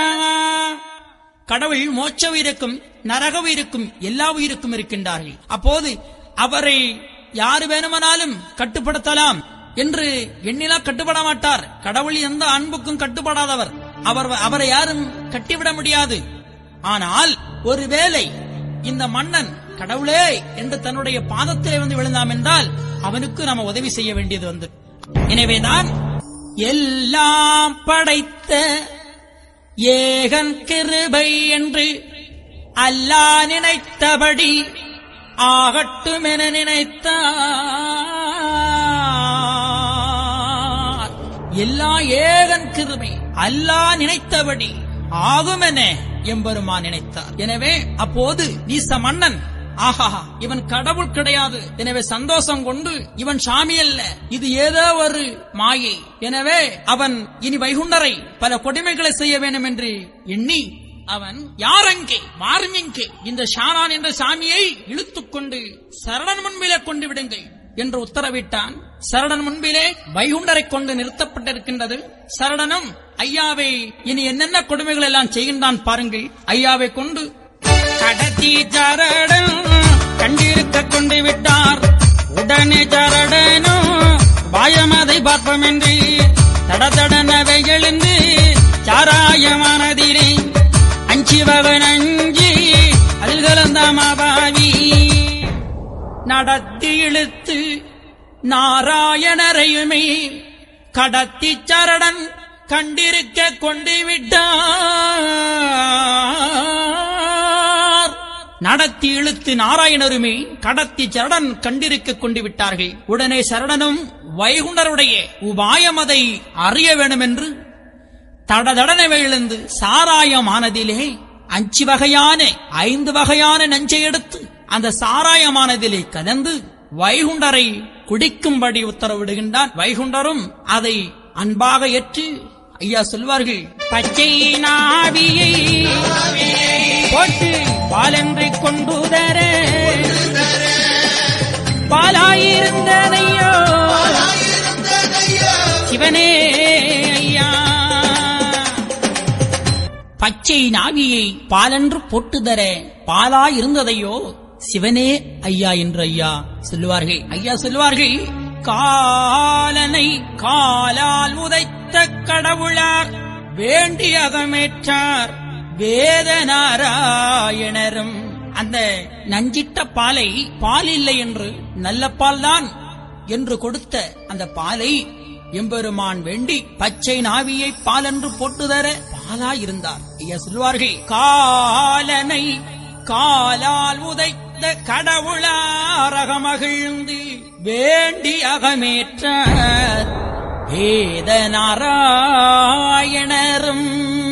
கடவுள் மோட்ச உயிருக்கும் நரக உயிருக்கும் எல்லா உயிருக்கும் இருக்கின்றார்கள். அப்போது அவரை யாரு வேணுமானாலும் கட்டுப்படுத்தலாம் என்று எண்ணிலா கட்டுப்பட மாட்டார். கடவுள் எந்த அன்புக்கும் கட்டுப்படாதவர். அவர் அவரை யாரும் கட்டிவிட முடியாது. ஆனால் ஒருவேளை இந்த மன்னன் கடவுளே என்று தன்னுடைய பாதத்திலே வந்து விழுந்தாம் என்றால் அவனுக்கு நாம் உதவி செய்ய வேண்டியது வந்து. எனவேதான் எல்லாம் படைத்த ஏகன் கிருபை என்று அல்லாஹ் நினைத்தபடி ஆகட்டும் என நினைத்தார். எல்லா ஏகன் கிருபை அல்லாஹ் நினைத்தபடி ஆகும் என எம்பெருமான் நினைத்தார். எனவே அப்போது நீச மன்னன், ஆஹா இவன் கடவுள் கிடையாது, எனவே சந்தோஷம் கொண்டு இவன் சாமி அல்ல, இது ஏதோ ஒரு மாயை, எனவே அவன் இனி வைகுண்டரை பல கொடுமைகளை செய்ய வேண்டும் என்று எண்ணி அவன் யாரங்கே மாறுமிங்கே இந்த ஷாரான் என்ற சாமியை இழுத்துக் கொண்டு சரணன் முன்பிலே கொண்டு விடுங்கள் என்று உத்தரவிட்டான். சரணன் முன்பிலே வைகுண்டரை கொண்டு நிறுத்தப்பட்டிருக்கின்றது. சரணனும் ஐயாவை இனி என்னென்ன கொடுமைகள் எல்லாம் செய்கின்றான் பாருங்கள். ஐயாவை கொண்டு கடத்தி சரணன் கண்டிருக்க கொண்டு விட்டார். உடனே சரணனும் பாயமதை பார்ப்போம் என்று தடதடனவை எழுந்து சாராயமானதிலே அஞ்சி வகனஞ்சி அதில் கலந்த மாபாவி நடத்தி இழுத்து நாராயணரையுமே கடத்தி சரணன் கண்டிருக்க கொண்டு விட்டார். நடத்தி இழுத்து நாராயணருமே கடத்தி சரணன் கண்டிருக்க கொண்டு விட்டார்கள். உடனே சரணனும் வைகுண்டருடைய உபாயமதை அறிய வேண்டும் என்று தடதடனவை எழுந்து சாராயமானதிலே அஞ்சு வகையான ஐந்து வகையான நஞ்சை எடுத்து அந்த சாராயமானதிலே கலந்து வைகுண்டரை குடிக்கும்படி உத்தரவிடுகின்றான். வைகுண்டரும் அதை அன்பாக ஏற்று ஐயா சொல்வார்கள், பச்சை நாவியை போட்டு பாலென்று கொண்டு தர பாலாயிருந்தனையோ சிவனே ஐயா. பச்சை நாவியை பாலென்று போட்டு தர பாலா இருந்ததையோ சிவனே ஐயா என்று ஐயா சொல்லுவார்கள். ஐயா சொல்லுவார்கள், காலனை காலால் உதைத்த கடவுளார் வேண்டி அகமேற்றார் வேதநாராயணரும். அந்த நஞ்சிட்ட பாலை பால் இல்லை என்று நல்ல பால் தான் என்று கொடுத்த அந்த பாலை எம்பெருமான் வேண்டி பச்சை நாவியை பால் என்று போட்டுதர பாலா இருந்தார். ஐயா சொல்வார்கள், காலனை காலால் உதைத்த கடவுளாரகமகிழ்ந்து வேண்டி அகமேற்ற வேதநாராயணரும்.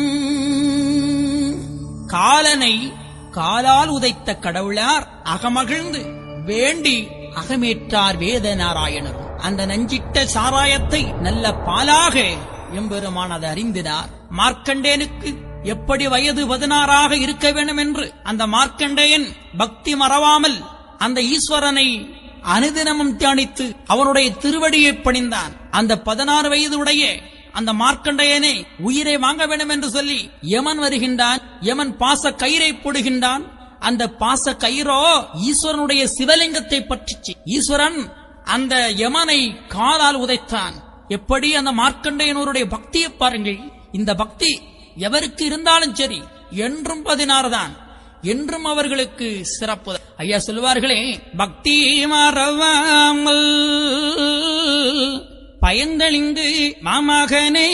காலனை காலால் உதைத்த கடவுளார் அகமகிழ்ந்து வேண்டி அகமேற்றார் வேதநாராயணரும். அந்த நஞ்சிட்ட சாராயத்தை நல்ல பாலாக எம்பெருமான் அதை அறிந்தினார். மார்க்கண்டேனுக்கு எப்படி வயது பதினாறாக இருக்க வேண்டும் என்று அந்த மார்க்கண்டேயன் பக்தி மறவாமல் அந்த ஈஸ்வரனை அனுதினமும் தியானித்து அவனுடைய திருவடியை பணிந்தான். அந்த பதினாறு வயது உடைய அந்த மார்க்கண்டேயனை உயிரை வாங்க வேண்டும் என்று சொல்லி யமன் வருகின்றான். யமன் பாச கயிறை போடுகின்றான். அந்த பாச கயிறோ ஈஸ்வரனுடைய சிவலிங்கத்தை பற்றிச்சு. ஈஸ்வரன் அந்த யமனை காலால் உதைத்தான். எப்படி அந்த மார்க்கண்டேயனோருடைய பக்தியை பாருங்கள். இந்த பக்தி எவருக்கு இருந்தாலும் சரி என்றும் பதினாறு தான், என்றும் அவர்களுக்கு சிறப்பு. ஐயா சொல்வார்களே, பக்தி மறவாமல் பயந்தளிந்து மாமகனே,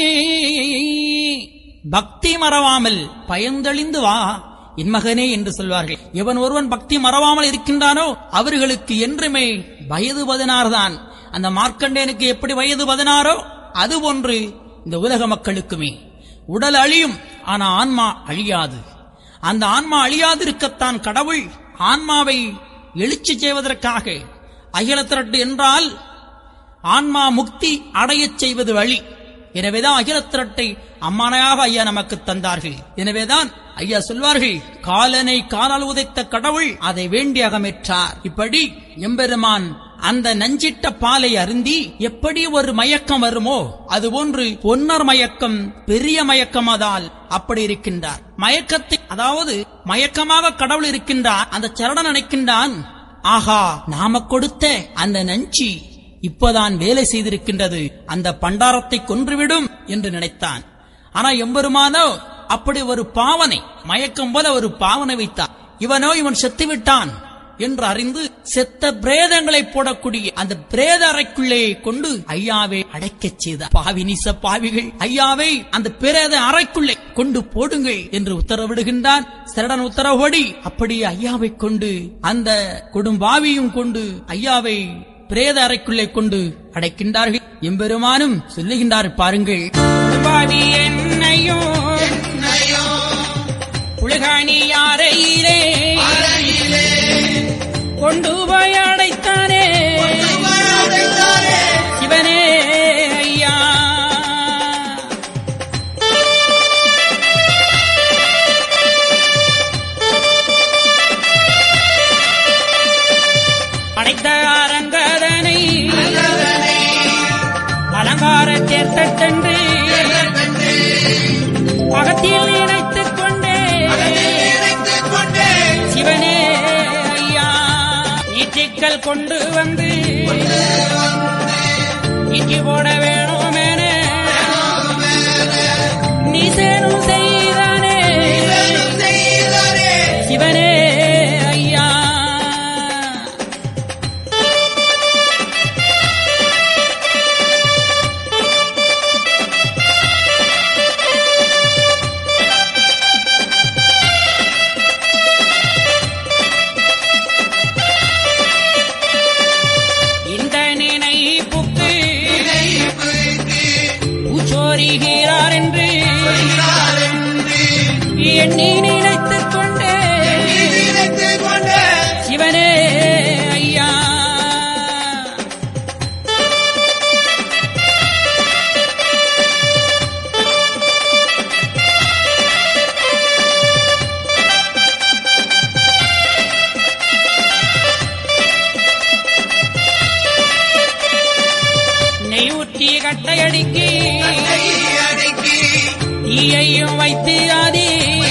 பக்தி மறவாமல் பயந்தளிந்து வா என் மகனே என்று சொல்வார்கள். எவன் ஒருவன் பக்தி மறவாமல் இருக்கின்றானோ அவர்களுக்கு என்றுமே வயது பதினாறு தான். அந்த மார்க்கண்டேனுக்கு எப்படி வயது பதினாறோ அதுபோன்று இந்த உலக மக்களுக்குமே. உடல் அழியும், ஆனா ஆன்மா அழியாது. அந்த ஆன்மா அழியாதிருக்கத்தான் கடவுள் ஆன்மாவை எழுச்சி செய்வதற்காக அகில திரட்டு என்றால் ஆன்மா முக்தி அடையச் செய்வது வழி. எனவேதான் அகில திரட்டை அம்மானையாக ஐயா நமக்கு தந்தார்கள். எனவேதான் ஐயா சொல்வார்கள், காலனை காலால் உதைத்த கடவுள் அதை வேண்டி அகமேற்றார். இப்படி எம்பெருமான் அந்த நஞ்சிட்ட பாலை அருந்தி எப்படி ஒரு மயக்கம் வருமோ அதுபோன்று பொன்னர் மயக்கம் பெரிய மயக்கமாதால் அப்படி இருக்கின்றார். மயக்கத்தை அதாவது மயக்கமாக கடவுள் இருக்கின்றார். அந்த சரணன் நினைக்கின்றான், ஆஹா நாம கொடுத்த அந்த நஞ்சி இப்பதான் வேலை செய்திருக்கின்றது, அந்த பண்டாரத்தை கொன்றுவிடும் என்று நினைத்தான். ஆனா எம்பெருமானோ அப்படி ஒரு பாவனை, மயக்கம் போல ஒரு பாவனை வைத்தார். இவனோ இவன் செத்துவிட்டான் என்று அறிந்து செத்த பிரேதங்களை போடக்கூடிய அந்த பிரேத அறைக்குள்ளே கொண்டு ஐயாவை அடைக்கச் செய்தார். பாவி நீச பாவிகள், ஐயாவை அந்த பிரேத அறைக்குள்ளே கொண்டு போடுங்கள் என்று உத்தரவிடுகின்றான். சரணன் உத்தரவோடி அப்படியே ஐயாவை கொண்டு அந்த கொடும்பாவியும் கொண்டு ஐயாவை பிரேத அறைக்குள்ளே கொண்டு அடைக்கின்றார்கள். எம்பெருமானும் சொல்லுகின்றார் பாருங்கள், கொடும்பாவி என்னையோ உலகாணி யாரையிலே கொண்டு போய் அடைத்தானே சிவனே ஐயா. அடைத்த அரங்கதனை அலங்கார தேர்த்தென்று அகத்தில் இணைத்துக் கொண்டே சிவனே ஐயா. நீச்சிக்கல் கொண்டு வந்து இக்கி போட வேணுமேன நீ சேரும் செய்தானே சிவனே ஐயா. பூச்சோரிகிறார் என்று எண்ணி நினைத்துக் கொண்டே சிவனே ஐயா. நெய்யூற்றி கட்டையடிக்கி தீயையும் வைத்து ஆதி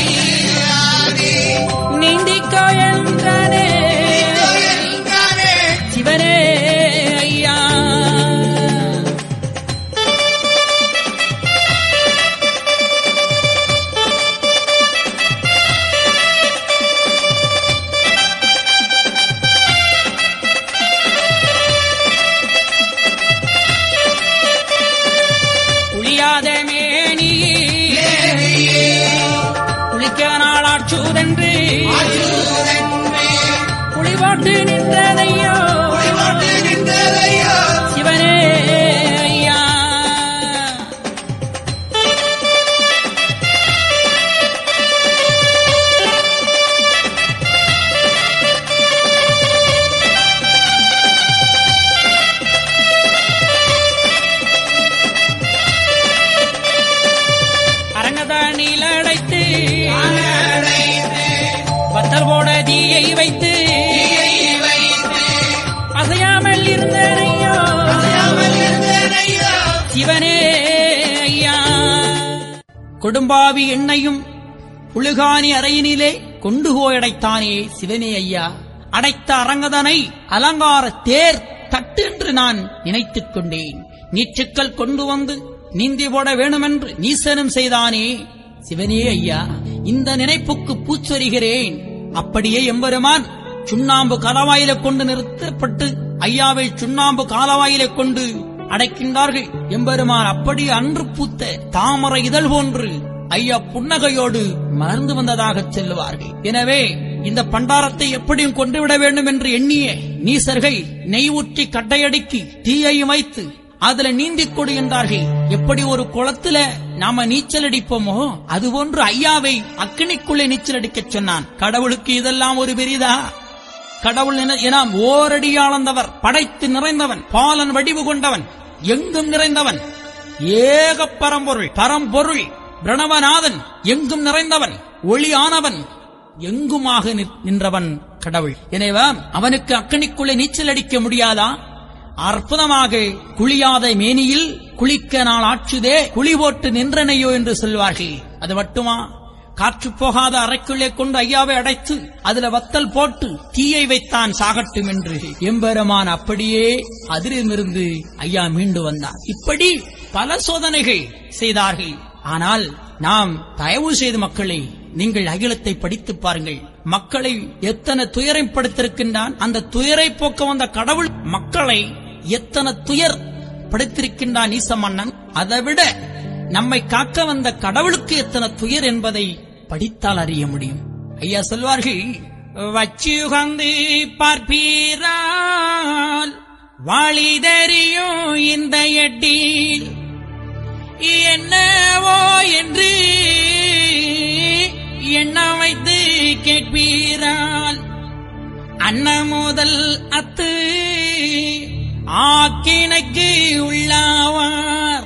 நீந்திக்க எழுந்தானே சிவனே ஐயா. குளியாத மேனியே குளிக்க நாளாச்சுதென்று குளிவாட்டு நின்றதையோ சிவனே ஐயா. அரங்கதனில் அடைத்து வத்தல் போட தீயை வைத்து அசையாமல் இருந்தனையோ சிவனே ஐயா. கொடும்பாவி எண்ணையும் புழுகானி அறையினிலே கொண்டு போயடைத்தானே சிவனே ஐயா. அடைத்த அரங்கதனை அலங்கார தேர் தட்டு என்று நான் நினைத்துக் கொண்டேன். நீச்சுக்கள் கொண்டு வந்து நீந்தி போட வேணுமென்று நீசனம் செய்தானே சிவனே ஐயா. இந்த நினைப்புக்கு பூச்சொரிகிறேன். அப்படியே எம்பெருமான் சுண்ணாம்பு காலவாயிலை கொண்டு நிறுத்தப்பட்டு ஐயாவை சுண்ணாம்பு காலவாயிலை கொண்டு அடைக்கின்றார்கள். எம்பெருமான் அப்படி அன்று பூத்த தாமரை இதழ் போன்று ஐயா புன்னகையோடு மலர்ந்து வந்ததாக செல்லுவார்கள். எனவே இந்த பண்டாரத்தை எப்படியும் கொண்டுவிட வேண்டும் என்று எண்ணிய நீசர்கள் நெய் ஊற்றி கட்டையடிக்கி தீயையும் வைத்து அதுல நீந்திக் கொடு என்றார்கள். எப்படி ஒரு குளத்துல நாம நீச்சல் அடிப்போமோ அதுபோன்று ஐயாவை அக்கினிக்குள்ளே நீச்சல் அடிக்கச் சொன்னான். கடவுளுக்கு இதெல்லாம் ஒரு பெரிதா? கடவுள் என ஓரடியாளந்தவர், படைத்து நிறைந்தவன், பாலன் வடிவு கொண்டவன், எங்கும் நிறைந்தவன், ஏக பரம்பொருள், பரம்பொருள், பிரணவநாதன், எங்கும் நிறைந்தவன், ஒளியானவன், எங்குமாக நின்றவன் கடவுள். எனவே அவனுக்கு அக்கினிக்குள்ளே நீச்சல் அடிக்க முடியாதா? அற்புதமாக குளியாத மேனியில் குளிக்க நாள் ஆற்றுதே குளி போட்டு நின்றனையோ என்று சொல்வார்கள். அது மட்டுமா? காற்று போகாத அறைக்குள்ளே கொண்டு ஐயாவை அடைத்து அதுல வத்தல் போட்டு தீயை வைத்தான் சாகட்டும் என்று. எம்பெருமான் அப்படியே அதிலிருந்து ஐயா மீண்டு வந்தார். இப்படி பல சோதனைகள் செய்தார்கள். ஆனால் நாம் தயவு செய்து மக்களை நீங்கள் அகிலத்தை படித்து பாருங்கள். மக்களை எத்தனை துயரை படுத்திருக்கின்றான். அந்த துயரை போக்க வந்த கடவுள் மக்களை எத்தனை துயர் படுத்திருக்கின்றான் ஈச மன்னன். அதைவிட நம்மை காக்க வந்த கடவுளுக்கு எத்தனை துயர் என்பதை படித்தால் அறிய முடியும். ஐயா சொல்வார்கள், வச்சுகந்து பார்ப்பீரால் வாழி தெரியும் இந்த எட்டில் என்னவோ என்று எண்ண வைத்த கேட்பீரால் அன்ன முதல் அத்து ஆக்கினைக்கு உள்ளாவார்.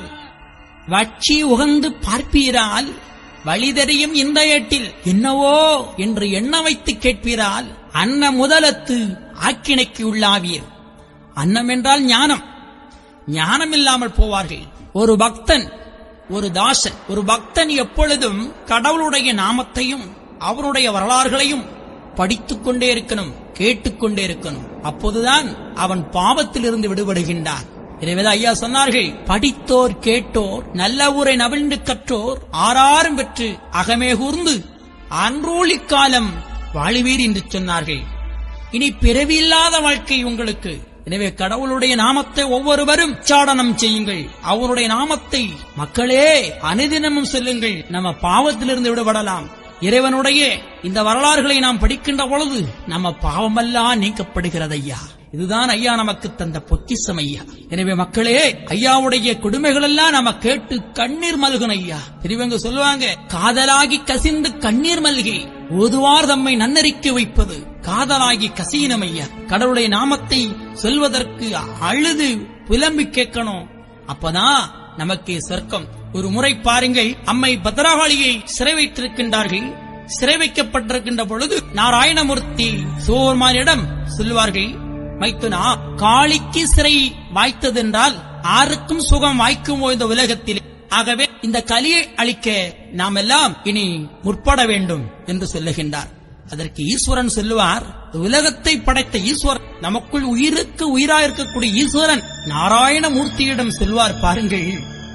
வட்சி உகந்து பார்ப்பீரால் வழி தெரியும் இந்த ஏட்டில் என்னவோ என்று எண்ண வைத்து கேட்பீரால் அன்ன முதலத்து ஆக்கினைக்கு உள்ளாவீர். அன்னம் என்றால் ஞானம். ஞானம் இல்லாமல் போவார்கள். ஒரு பக்தன், ஒரு தாசன், ஒரு பக்தன் எப்பொழுதும் கடவுளுடைய நாமத்தையும் அவருடைய வரலாறுகளையும் படித்துக் கொண்டே இருக்கணும், கேட்டுக்கொண்டே இருக்கணும். அப்போதுதான் அவன் பாவத்திலிருந்து விடுபடுகின்றான். எனவேதான் ஐயா சொன்னார்கள், படித்தோர் கேட்டோர் நல்ல ஊரை நவிழ்ந்து கற்றோர் ஆறாரும் பெற்று அகமே கூர்ந்து அன்றூழி காலம் வாழுவீர் என்று சொன்னார்கள். இனி பிறவியில்லாத வாழ்க்கை உங்களுக்கு. எனவே கடவுளுடைய நாமத்தை ஒவ்வொருவரும் உச்சாடனம் செய்யுங்கள். அவருடைய நாமத்தை மக்களே அனுதினமும் சொல்லுங்கள். நம்ம பாவத்திலிருந்து விடுபடலாம். இறைவனுடைய இந்த வரலாறுகளை நாம் படிக்கின்ற பொழுது நம்ம பாவமெல்லாம் நீக்கப்படுகிறது ஐயா. இதுதான் ஐயா நமக்கு தந்த பொக்கிஷம் ஐயா. எனவே மக்களே, ஐயாவுடைய கொடுமைகள் எல்லாம் நம்ம கேட்டு கண்ணீர் மல்கணும் ஐயா. பெரியவங்க சொல்லுவாங்க, காதலாகி கசிந்து கண்ணீர் மல்கி ஓதுவார் தம்மை நன்னறிக்கை வைப்பது காதலாகி கசியினம் ஐயா. கடவுளுடைய நாமத்தை சொல்வதற்கு அழுது புலம்பி கேட்கணும். அப்பதான் நமக்கு சொர்க்கம். ஒரு முறை பாருங்கள், அம்மை பத்ரகாளியை சிறை வைத்திருக்கின்றார்கள். சிறை வைக்கப்பட்டிருக்கின்ற பொழுது நாராயணமூர்த்தி சிவபெருமானிடம் சொல்லுவார்கள், மைத்துனா, காளிக்கு சிறை வாய்த்ததென்றால் ஆருக்கும் சுகம் வாய்க்குமோ இந்த உலகத்தில். ஆகவே இந்த கலியை அழிக்க நாம் எல்லாம் இனி முற்பட வேண்டும் என்று சொல்லுகின்றார். அதற்கு ஈஸ்வரன் சொல்லுவார், உலகத்தை படைத்த ஈஸ்வரன், நமக்குள் உயிருக்கு உயிராயிருக்கக்கூடிய ஈஸ்வரன் நாராயணமூர்த்தியிடம் சொல்வார், பாருங்கள்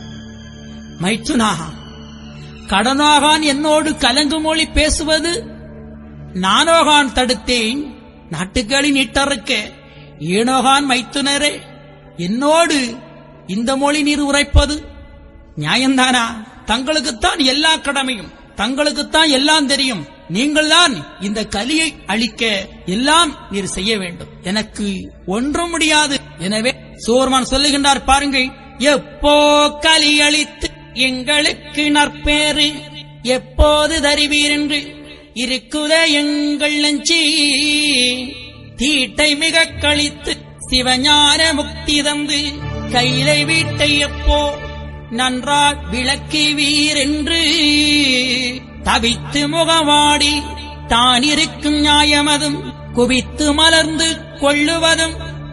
மைத்துனா, கடனாகான் என்னோடு கலங்கு மொழி பேசுவது நானோகான் தடுத்தேன் நாட்டுக்களின் நீட்டறுக்க, ஏனோகான் மைத்துனரே என்னோடு இந்த மொழி நீர் உரைப்பது நியாயந்தானா? தங்களுக்குத்தான் எல்லா கடமையும், தங்களுக்குத்தான் எல்லாம் தெரியும். நீங்கள் தான் இந்த கலியை அழிக்க எல்லாம் நீர் செய்ய வேண்டும். எனக்கு ஒன்றும் முடியாது. எனவே சோர்மான் சொல்லுகின்றார், பாருங்கள், எப்போ கலி அழித்து எங்களுக்கு நற்பேறு எப்போது தருவீர் என்று இருக்குதே எங்கள் நெஞ்சி, தீட்டை மிக கழித்து சிவஞான முக்தி தந்து கையிலை வீட்டை எப்போ நன்றா விளக்குவீர் என்று தவித்து முகவாடி தான் இருக்கும் நியாயமதும் குவித்து மலர்ந்து கொள்ளுவதும்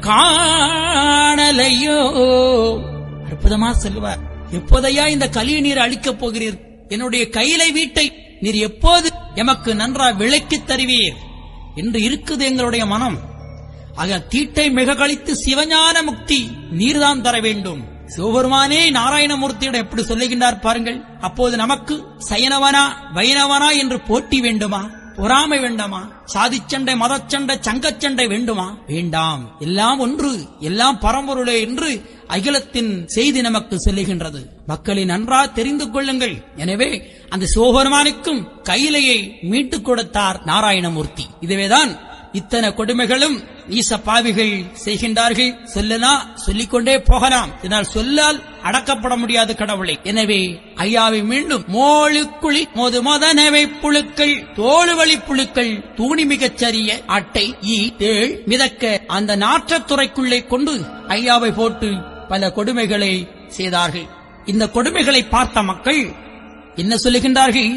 காணலையோ. அற்புதமா சொல்லுவார், எப்போதையா இந்த கலியை நீர் அழிக்கப் போகிறீர்? என்னுடைய கையிலை வீட்டை நீர் எப்போது எமக்கு நன்றா விளக்கித் தருவீர் என்று இருக்குது எங்களுடைய மனம். ஆக தீட்டை மிக கழித்து சிவஞான முக்தி நீர்தான் தர வேண்டும். சிவபெருமானே நாராயணமூர்த்தியிடம் எப்படி சொல்லுகின்றார் பாருங்கள். அப்போது நமக்கு சயனவனா வைணவனா என்று போட்டி வேண்டுமா? பொறாமை வேண்டாமா? சாதிச்சண்டை, மதச்சண்டை, சங்கச்சண்டை வேண்டுமா? வேண்டாம். எல்லாம் ஒன்று, எல்லாம் பரம்பொருளே என்று அகிலத்தின் செய்தி நமக்கு சொல்லுகின்றது. மக்களை நன்றா தெரிந்து கொள்ளுங்கள். எனவே அந்த சிவபெருமானுக்கும் கையிலையை மீட்டுக் கொடுத்தார் நாராயணமூர்த்தி. இதுவேதான் இத்தனை கொடுமைகளும் ஈச பாவிகள் செய்கின்றார்கள். சொல்லலாம், சொல்லிக்கொண்டே போகலாம். இதனால் சொல்லால் அடக்கப்பட முடியாது கடவுளை. எனவே ஐயாவை மீண்டும் மோழு குழி மோது மதனவை புழுக்கள் தோளுவழி புழுக்கள் தூணி மிகச் சரிய அட்டை ஈ தேள் மிதக்க அந்த நாற்றத்துறைக்குள்ளே கொண்டு ஐயாவை போட்டு பல கொடுமைகளை செய்தார்கள். இந்த கொடுமைகளை பார்த்த மக்கள் என்ன சொல்லுகின்றார்கள்?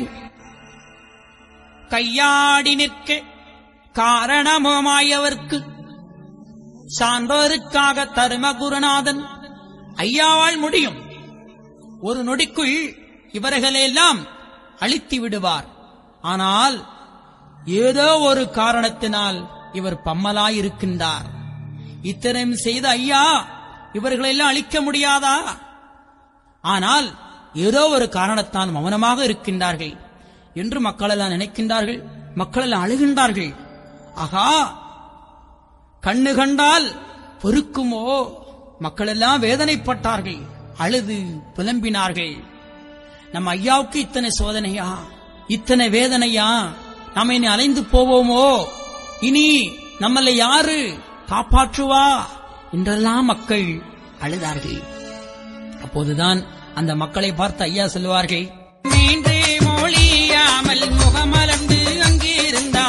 கையாடி நிற்க காரணமாயவர்க்கு சான்றோருக்காக தரும குருநாதன் ஐயாவால் முடியும். ஒரு நொடிக்குள் இவர்களெல்லாம் அழித்து விடுவார். ஆனால் ஏதோ ஒரு காரணத்தினால் இவர் பம்மலாயிருக்கின்றார். இத்தனையும் செய்த ஐயா இவர்களெல்லாம் அழிக்க முடியாதா? ஆனால் ஏதோ ஒரு காரணத்தால் மௌனமாக இருக்கின்றார்கள் என்று மக்கள் எல்லாம் நினைக்கின்றார்கள். மக்கள் எல்லாம் அழுகின்றார்கள். ஆகா, கண்ணு கண்டால் பொறுக்குமோ? மக்கள் எல்லாம் வேதனைப்பட்டார்கள், அழுது புலம்பினார்கள். நம்ம ஐயாவுக்கு இத்தனை சோதனையா, இத்தனை வேதனையா? நம்ம இனி அலைந்து போவோமோ? இனி நம்மளை யாரு காப்பாற்றுவா என்றெல்லாம் மக்கள் அழுதார்கள். அப்போதுதான் அந்த மக்களை பார்த்து ஐயா சொல்லுவார்கள், மீன்றே மொழியாமல் முகமலர்ந்து அங்கிருந்தார்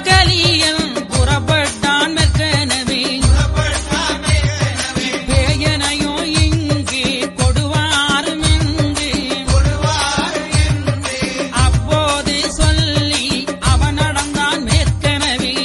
கலியன் புறப்பட்டான் மெற்கனவே பேயனையும் இங்கே கொடுவாரும் என்று அப்போது சொல்லி அவன் நடந்தான் மேற்கனவே.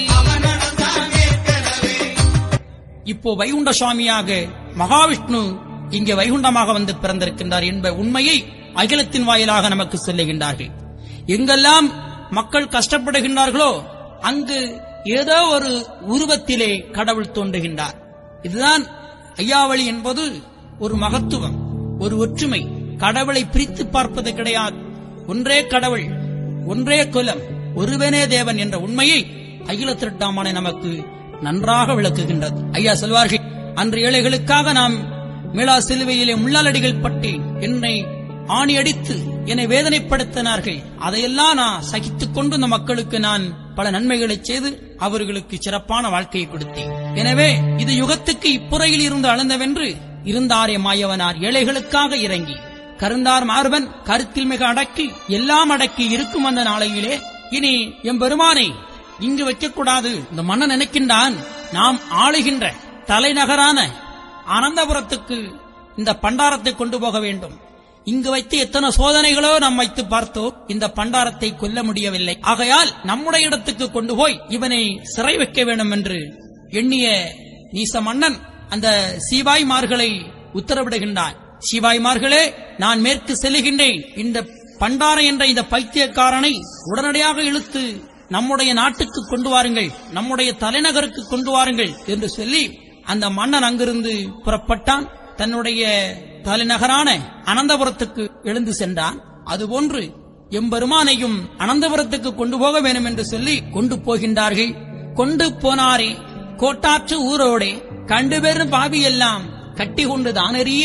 இப்போ வைகுண்ட சுவாமியாக மகாவிஷ்ணு இங்கே வைகுண்டமாக வந்து பிறந்திருக்கின்றார் என்ப உண்மையை அகிலத்தின் வாயிலாக நமக்கு சொல்லுகின்றார்கள். எங்கெல்லாம் மக்கள் கஷ்டப்படுகின்றார்களோ அங்கு ஏதோ ஒரு உருவத்திலே கடவுள் தோன்றுகின்றார். இதுதான் ஐயாவளி என்பது ஒரு மகத்துவம், ஒரு ஒற்றுமை. கடவுளை பிரித்து பார்ப்பது கிடையாது. ஒன்றே கடவுள், ஒன்றே குலம், ஒருவனே தேவன் என்ற உண்மையை அகில திருட்டாமனை நமக்கு நன்றாக விளக்குகின்றது. ஐயா சொல்வார்கள், அன்று ஏழைகளுக்காக நாம் மீளா சிலுவையிலே முள்ளாலடிகள் பட்டு என்னை ஆணி அடித்து என்னை வேதனைப்படுத்தினார்கள். அதையெல்லாம் நான் சகித்துக் கொண்டு இந்த மக்களுக்கு நான் பல நன்மைகளை செய்து அவர்களுக்கு சிறப்பான வாழ்க்கையை கொடுத்தேன். எனவே இது யுகத்துக்கு இப்புறையில் இருந்து அளந்தவென்று இருந்தாரே மாயவனார் ஏழைகளுக்காக இறங்கி கருந்தார் மார்பன் கருத்தில் மிக அடக்கி எல்லாம் அடக்கி இருக்கும் அந்த நாளையிலே இனி எம் பெருமானை இங்கு வைக்கக்கூடாது. இந்த மன்னன் நினைக்கின்றான், நாம் ஆளுகின்ற தலைநகரான அனந்தபுரத்துக்கு இந்த பண்டாரத்தை கொண்டு போக வேண்டும். இங்கு வைத்து எத்தனை சோதனைகளோ நாம் வைத்து பார்த்தோம், இந்த பண்டாரத்தை கொல்ல முடியவில்லை. ஆகையால் நம்முடைய இடத்துக்கு கொண்டு போய் இவனை சிறை வைக்க வேண்டும் என்று எண்ணிய நீச மன்னன் அந்த சீவாய்மார்களை உத்தரவிடுகின்றான். சீவாய்மார்களே, நான் மேற்கு செல்லுகின்றேன். இந்த பண்டார என்ற இந்த பைத்தியக்காரனை உடனடியாக இழுத்து நம்முடைய நாட்டுக்கு கொண்டு வாருங்கள், நம்முடைய தலைநகருக்கு கொண்டு வாருங்கள் என்று சொல்லி அந்த மன்னன் அங்கிருந்து புறப்பட்டான். தன்னுடைய தலைநகரான அனந்தபுரத்துக்கு எழுந்து சென்றான். அதுபோன்று எம்பெருமானையும் அனந்தபுரத்துக்கு கொண்டு போக வேண்டும் என்று சொல்லி கொண்டு போகின்றார்கள். கொண்டு போனாரே கோட்டாற்று ஊரோடே கண்டு பெறும் பாவி எல்லாம் கட்டி கொண்டு தானெறிய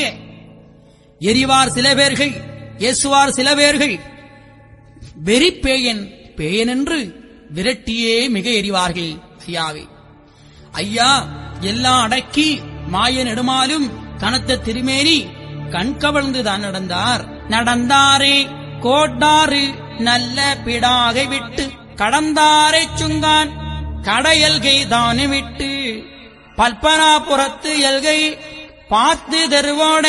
எரிவார் சில பேர்கள், ஏசுவார் சில பேர்கள், வெறி பேயன் பேயன் என்று விரட்டியே மிக எரிவார்கள். ஐயாவே, ஐயா எல்லாம் அடக்கி மாய நெடுமாலும் கனத்த திருமேனி கண் கவழ்ந்துதான் நடந்தார். நடந்தாரே கோட்டாறு நல்ல பிடாகை விட்டு கடந்தாரை சுங்கான் கடையல்கை தானே விட்டு பல்பனாபுரத்து எல்கை பார்த்து தெருவோட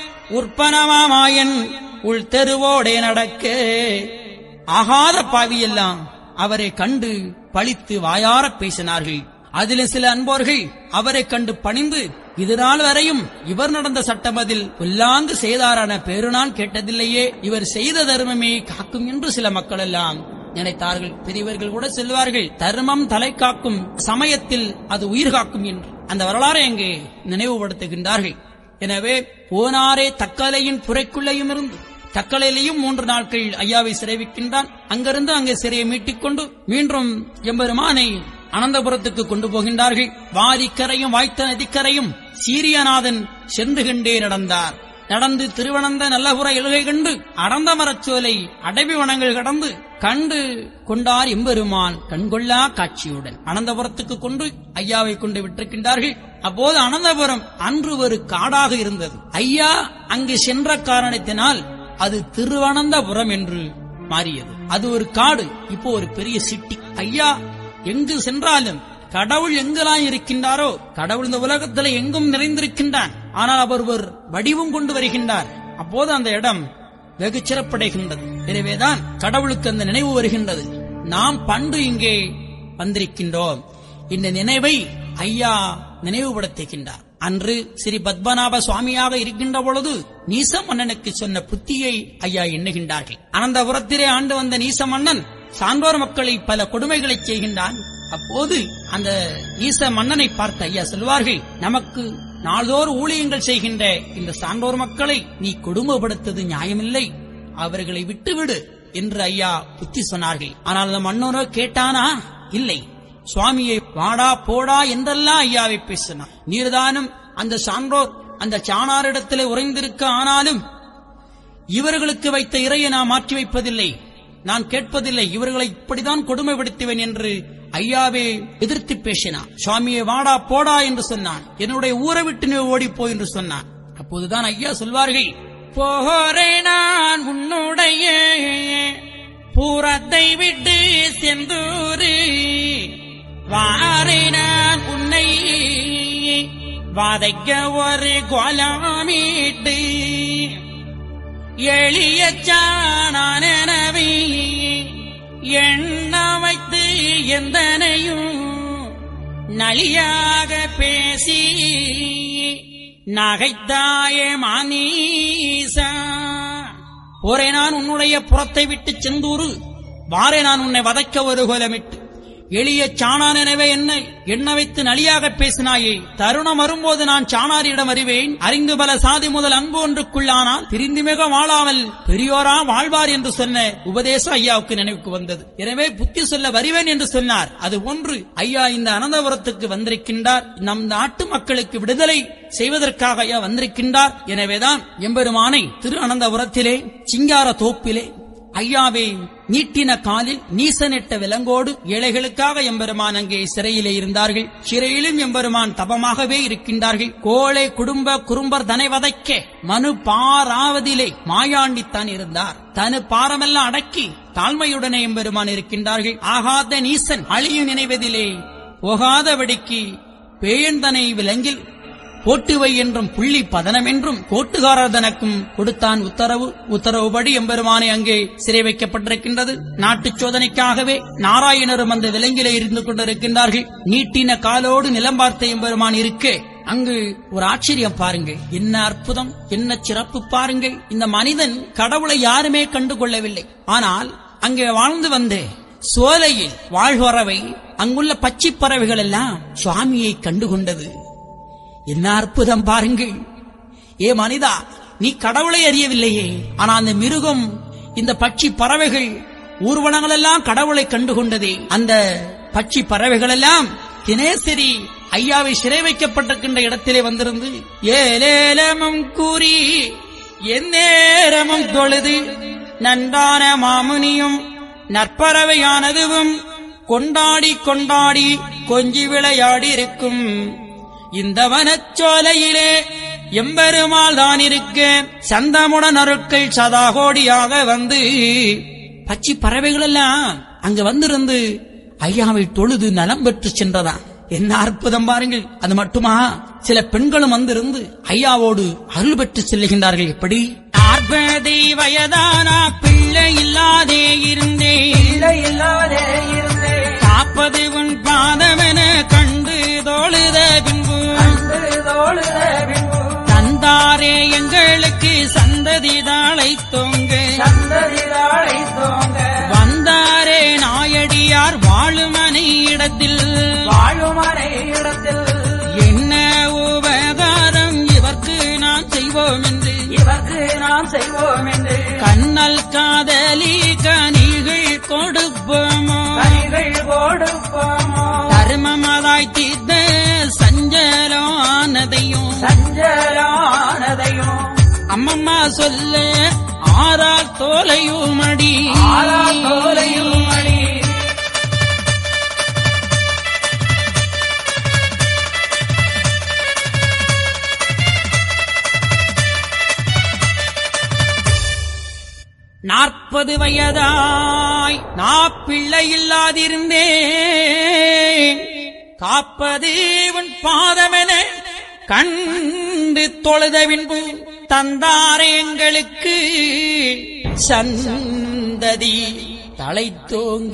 உற்பனமாயன் உள் தெருவோடே நடக்க ஆகாத பாவியெல்லாம் அவரை கண்டு பழித்து வாயார பேசினார்கள். அதில் சில அன்போர்கள் அவரை கண்டு பணிந்து, இதனால் வரையும் இவர் நடந்த சட்டமதில் புல்லாங்கு செய்தாரான பேரு நான் கேட்டதில்லையே, இவர் செய்த தர்மமே காக்கும் என்று சில மக்கள் எல்லாம் நினைத்தார்கள். பெரியவர்கள் கூட சொல்வார்கள், தர்மம் தலை காக்கும் சமயத்தில் அது உயிர் காக்கும் என்று. அந்த வரலாறை அங்கே நினைவுபடுத்துகின்றார்கள். எனவே போனாரே தக்கலையின் புரைக்குள்ளையும் இருந்து தக்கலையிலையும் மூன்று நாட்கள் ஐயாவை சிறைவிக்கின்றான். அங்கிருந்து அங்கே சிறையை மீட்டிக் கொண்டு மீண்டும் எம்பெருமானை அனந்தபுரத்துக்கு கொண்டு போகின்றார்கள். வாரிக்கரையும் வாய்த்த நதிக்கரையும் சீரியநாதன் சென்று கண்டே நடந்தார். நடந்து திருவனந்த நல்லபுர எழுகை கண்டு அடர்ந்த மரச்சோலை அடைவி வனங்கள் கடந்து கண்டு கொண்டார் எம்பெருமான் கண்கொள்ளா காட்சியுடன். அனந்தபுரத்துக்கு கொண்டு ஐயாவை கொண்டு விட்டிருக்கின்றார்கள். அப்போது அனந்தபுரம் அன்று ஒரு காடாக இருந்தது. ஐயா அங்கு சென்ற காரணத்தினால் அது திருவனந்தபுரம் என்று மாறியது. அது ஒரு காடு, இப்போ ஒரு பெரிய சிட்டி. ஐயா எங்கு சென்றாலும் கடவுள் எங்கெல்லாம் இருக்கின்றாரோ, கடவுள் இந்த உலகத்தில் எங்கும் நிறைந்திருக்கின்றான். ஆனால் அவர் ஒரு வடிவம் கொண்டு வருகின்றார். அப்போது அந்த இடம் வெகு சிறப்படைகின்றது. எனவேதான் கடவுளுக்கு அந்த நினைவு வருகின்றது. நாம் பண்டு இங்கே வந்திருக்கின்றோம். இந்த நினைவை ஐயா நினைவுபடுத்துகின்றார். அன்று ஸ்ரீ பத்மநாப சுவாமியாக இருக்கின்ற பொழுது நீச மன்னனுக்கு சொன்ன புத்தியை ஐயா எண்ணுகின்றார்கள். அனந்தபுரத்திலே ஆண்டு வந்த நீச மன்னன் சான்றோர் மக்களை பல கொடுமைகளை செய்கின்றான். அப்போது அந்த ஈச மன்னனை பார்த்த ஐயா சொல்வார்கள், நமக்கு நாள்தோறும் ஊழியங்கள் செய்கின்ற இந்த சான்றோர் மக்களை நீ கொடுமைப்படுத்தது நியாயமில்லை, அவர்களை விட்டுவிடு என்று ஐயா புத்தி சொன்னார்கள். ஆனால் அந்த மன்னனோ கேட்டானா? இல்லை. சுவாமியை வாடா போடா என்றெல்லாம் ஐயாவை பேசினார். நீர்தானும் அந்த சான்றோர் அந்த சாணாரிடத்திலே உறைந்திருக்க, ஆனாலும் இவர்களுக்கு வைத்த இறையை நான் மாற்றி வைப்பதில்லை, நான் கேட்பதில்லை, இவர்களை இப்படிதான் கொடுமைப்படுத்துவேன் என்று ஐயாவே எதிர்த்து பேசினான். சுவாமியை வாடா போடா என்று சொன்னான். என்னுடைய ஊரை விட்டு நீ ஓடிப்போ என்று சொன்னான். அப்போதுதான் ஐயா சொல்வார்கள், போகிறே நான் உன்னுடைய பூரத்தை விட்டு செந்தூரு வாரினான் உன்னை வாதைக்க ஒரு கோலமீட்டு எளிய சாணனவை எண்ண வைத்து எந்தனையும் நலியாக பேசி நகைத்தாயே மானீசா. போரே நான் உன்னுடைய புறத்தை விட்டு செந்தூரு, வாரே நான் உன்னை வதைக்க ஒரு கோலமிட்டு எளிய சாணான் எனவே என்னை எண்ண வைத்து நலியாக பேசினாயே. தருணம் வரும்போது நான் சாணாரியிடம் அறிவேன். அறிந்து பல சாதி முதல் அன்பு ஒன்றுக்குள்ளானால் பிரிந்து மிக வாழாமல் பெரியோரா வாழ்வார் என்று சொன்ன உபதேசம் ஐயாவுக்கு நினைவுக்கு வந்தது. எனவே புத்தி சொல்ல வருவேன் என்று சொன்னார். அது ஒன்று, ஐயா இந்த அனந்தபுரத்துக்கு வந்திருக்கின்றார், நம் நாட்டு மக்களுக்கு விடுதலை செய்வதற்காக ஐயா வந்திருக்கின்றார். எனவேதான் எம்பெருமானை திரு அனந்தபுரத்திலே சிங்கார தோப்பிலே ஐயாவே நீட்டின காலில் நீசனிட்ட விலங்கோடு ஏழைகளுக்காக எம்பெருமான் அங்கே சிறையிலே இருந்தார்கள். சிறையிலும் எம்பெருமான் தபமாகவே இருக்கின்றார்கள். கோழை குடும்ப குறும்பர் தனை வதைக்க மனு பாராவதிலே மாயாண்டித்தான் இருந்தார். தனு பாரமெல்லாம் அடக்கி தாழ்மையுடனே எம்பெருமான் இருக்கின்றார்கள். ஆகாத நீசன் அழியும் நினைவதிலே போகாதபடிக்கு பேயந்தனை விலங்கில் போட்டுவை என்றும் புள்ளி பதனம் என்றும் கோட்டுகாரர் தனக்கும் கொடுத்தான் உத்தரவு. உத்தரவுபடி எம்பெருமானை அங்கே சிறை வைக்கப்பட்டிருக்கின்றது. நாட்டு சோதனைக்காகவே நாராயணரும் அந்த விலங்கிலே இருந்து கொண்டிருக்கின்றார்கள். நீட்டின காலோடு நிலம் பார்த்த எம்பெருமான் இருக்கே அங்கு ஒரு ஆச்சரியம் பாருங்கள். என்ன அற்புதம், என்ன சிறப்பு பாருங்கள். இந்த மனிதன் கடவுளை யாருமே கண்டுகொள்ளவில்லை. ஆனால் அங்கே வாழ்ந்து வந்த சோலையில் வாழ்வரவை அங்குள்ள பச்சை பறவைகள் எல்லாம் சுவாமியை கண்டுகொண்டது. என்ன அற்புதம் பாருங்கள். ஏ மனிதா, நீ கடவுளை அறியவில்லையே, ஆனா அந்த மிருகம் இந்த பட்சி பறவைகள் ஊர்வனங்கள் எல்லாம் கடவுளை கண்டுகொண்டதே. அந்த பட்சி பறவைகள் எல்லாம் தினேசரி ஐயாவை சிறை வைக்கப்பட்டிருக்கின்ற இடத்திலே வந்திருந்து ஏலேலமும் கூறி எந்நேரமும் தொழுது நன்றான மாமுனியும் நற்பறவையானதுவும் கொண்டாடி கொண்டாடி கொஞ்சி விளையாடி இருக்கும் இந்த வனச்சோலையிலே எம்பெருமாள் தான் இருக்க சந்தமுடன் அருட்கள் சதாகோடியாக வந்து பச்சி பறவைகள் எல்லாம் அங்கு வந்திருந்து ஐயாவை தொழுது நலம் பெற்று சென்றதான். என்ன அற்புதம் பாருங்கள். அது மட்டுமா, சில பெண்களும் வந்திருந்து ஐயாவோடு அருள் பெற்று செல்லுகின்றார்கள். எப்படி? நாற்பது வயதானா பிள்ளை இல்லாதே இருந்தே இல்லாதே இருந்தே காப்பது உன் பாதமென கண்டு தோழுத பின்பு தந்தாரே எங்களுக்கு சந்ததிதாளை தோங்க சந்ததிதாளை தோங்க வந்தாரே நாயடியார் வாழுமனை இடத்தில் வாழுமனை இடத்தில் என்ன உபகாரம் இவர்க்கு நான் செய்வோம் என்று இவர்க்கு நாம் செய்வோம் என்று கண்ணல் காதலி கனிகள் கொடுப்போமோ கனிகள் கொடுப்போமோ தர்மமதாய் தீர்த்த சஞ்சலானதையும் சஞ்சலானதையும் அம்மம்மா சொல்ல ஆறா தோலையும் அடி ஆறா தோலையும் அடி நாற்பது வயதாய் நாப்பிள்ளை இல்லாதிருந்தேன் காப்பது உன் பாதமென கண்டு தொழுத பின்பு தந்தாரே எங்களுக்கு சந்ததி தலைத்தோங்க.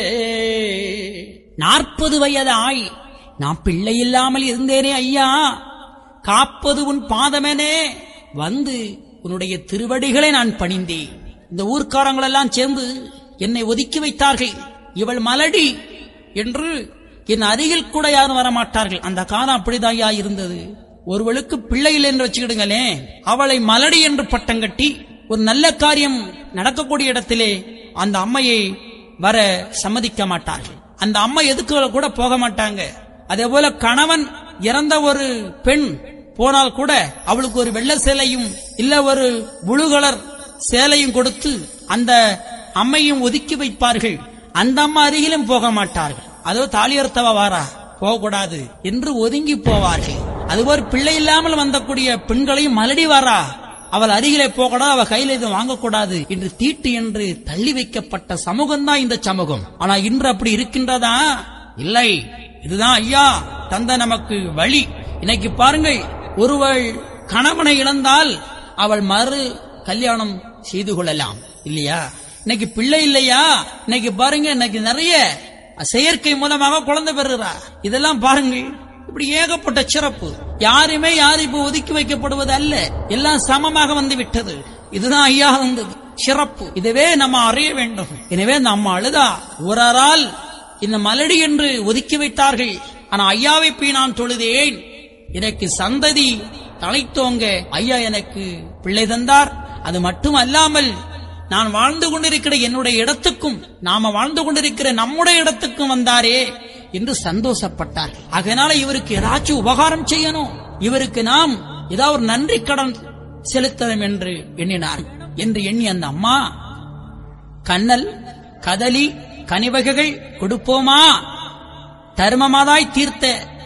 நாற்பது வயதாய் நான் பிள்ளை இல்லாமல் இருந்தேனே ஐயா, காப்பது உன் பாதமெனே வந்து உன்னுடைய திருவடிகளை நான் பணிந்தேன். இந்த ஊர்க்காரங்கள் எல்லாம் சேர்ந்து என்னை ஒதுக்கி வைத்தார்கள். இவள் மலடி என்று என் அருகில் கூட யாரும் வரமாட்டார்கள். அந்த காலம் அப்படிதாயா இருந்தது. ஒருவளுக்கு பிள்ளைகள் என்று வச்சுக்கிடுங்களே, அவளை மலடி என்று பட்டம் கட்டி ஒரு நல்ல காரியம் நடக்கக்கூடிய இடத்திலே அந்த அம்மையை வர சம்மதிக்க மாட்டார்கள். அந்த அம்மை எதுக்கு கூட போக மாட்டாங்க. அதே போல கணவன் இறந்த ஒரு பெண் போனால் கூட அவளுக்கு ஒரு வெள்ள சேலையும் இல்ல ஒரு புளு கலர் சேலையும் கொடுத்து அந்த அம்மையும் ஒதுக்கி வைப்பார்கள். அந்த அம்மா அருகிலும் போக மாட்டார்கள். அதோ தாலியர்த்தவ வாரா போகக்கூடாது என்று ஒதுங்கி போவார்கள். அதுபோல் பிள்ளை இல்லாமல் வந்தக்கூடிய பெண்களையும் மலடி வாரா அவள் அருகிலே போகக்கூடாது, அவள் கையில இது வாங்கக்கூடாது என்று தீட்டு என்று தள்ளி வைக்கப்பட்ட சமூகம் தான் இந்த சமூகம். ஆனா இன்று அப்படி இருக்கின்றதா? இல்லை. இதுதான் ஐயா தந்த நமக்கு வழி. இன்னைக்கு பாருங்கள், ஒருவள் கணவனை இழந்தால் அவள் மறு கல்யாணம் செய்து கொள்ளலாம் இல்லையா? இன்னைக்கு பிள்ளை இல்லையா? இன்னைக்கு பாருங்க, இன்னைக்கு நிறைய செயற்கை மூலமாக குழந்தை பெறுகிறா. இதெல்லாம் பாருங்கள், இப்படி ஏகப்பட்ட சிறப்பு. யாருமே யாரும் இப்ப ஒதுக்கி வைக்கப்படுவது அல்ல, எல்லாம் சமமாக வந்து விட்டது. இதுதான் ஐயா வந்தது சிறப்பு. இதுவே நம்ம அறிய வேண்டும். எனவே நம்ம அழுதா ஒரால் இந்த மலடி என்று ஒதுக்கி வைத்தார்கள். ஆனா ஐயாவை போய் நான் தொழுதேன், எனக்கு சந்ததி தலைத்தோங்க ஐயா எனக்கு பிள்ளை தந்தார். அது மட்டும் அல்லாமல் நான் வாழ்ந்து கொண்டிருக்கிற என்னுடைய இடத்துக்கும் நாம வாழ்ந்து கொண்டிருக்கிற நம்முடைய இடத்துக்கும் வந்தாரே என்று சந்தோஷப்பட்டார். அதனால இவருக்கு ஏதாச்சும் உபகாரம் செய்யணும், இவருக்கு நாம் ஏதாவது ஒரு நன்றி கடன் செலுத்தணும் என்று எண்ணினார். என்று எண்ணி அந்த அம்மா கண்ணல் கதலி கனிவகைகள் கொடுப்போமா, தர்மமாதாய் தீர்த்த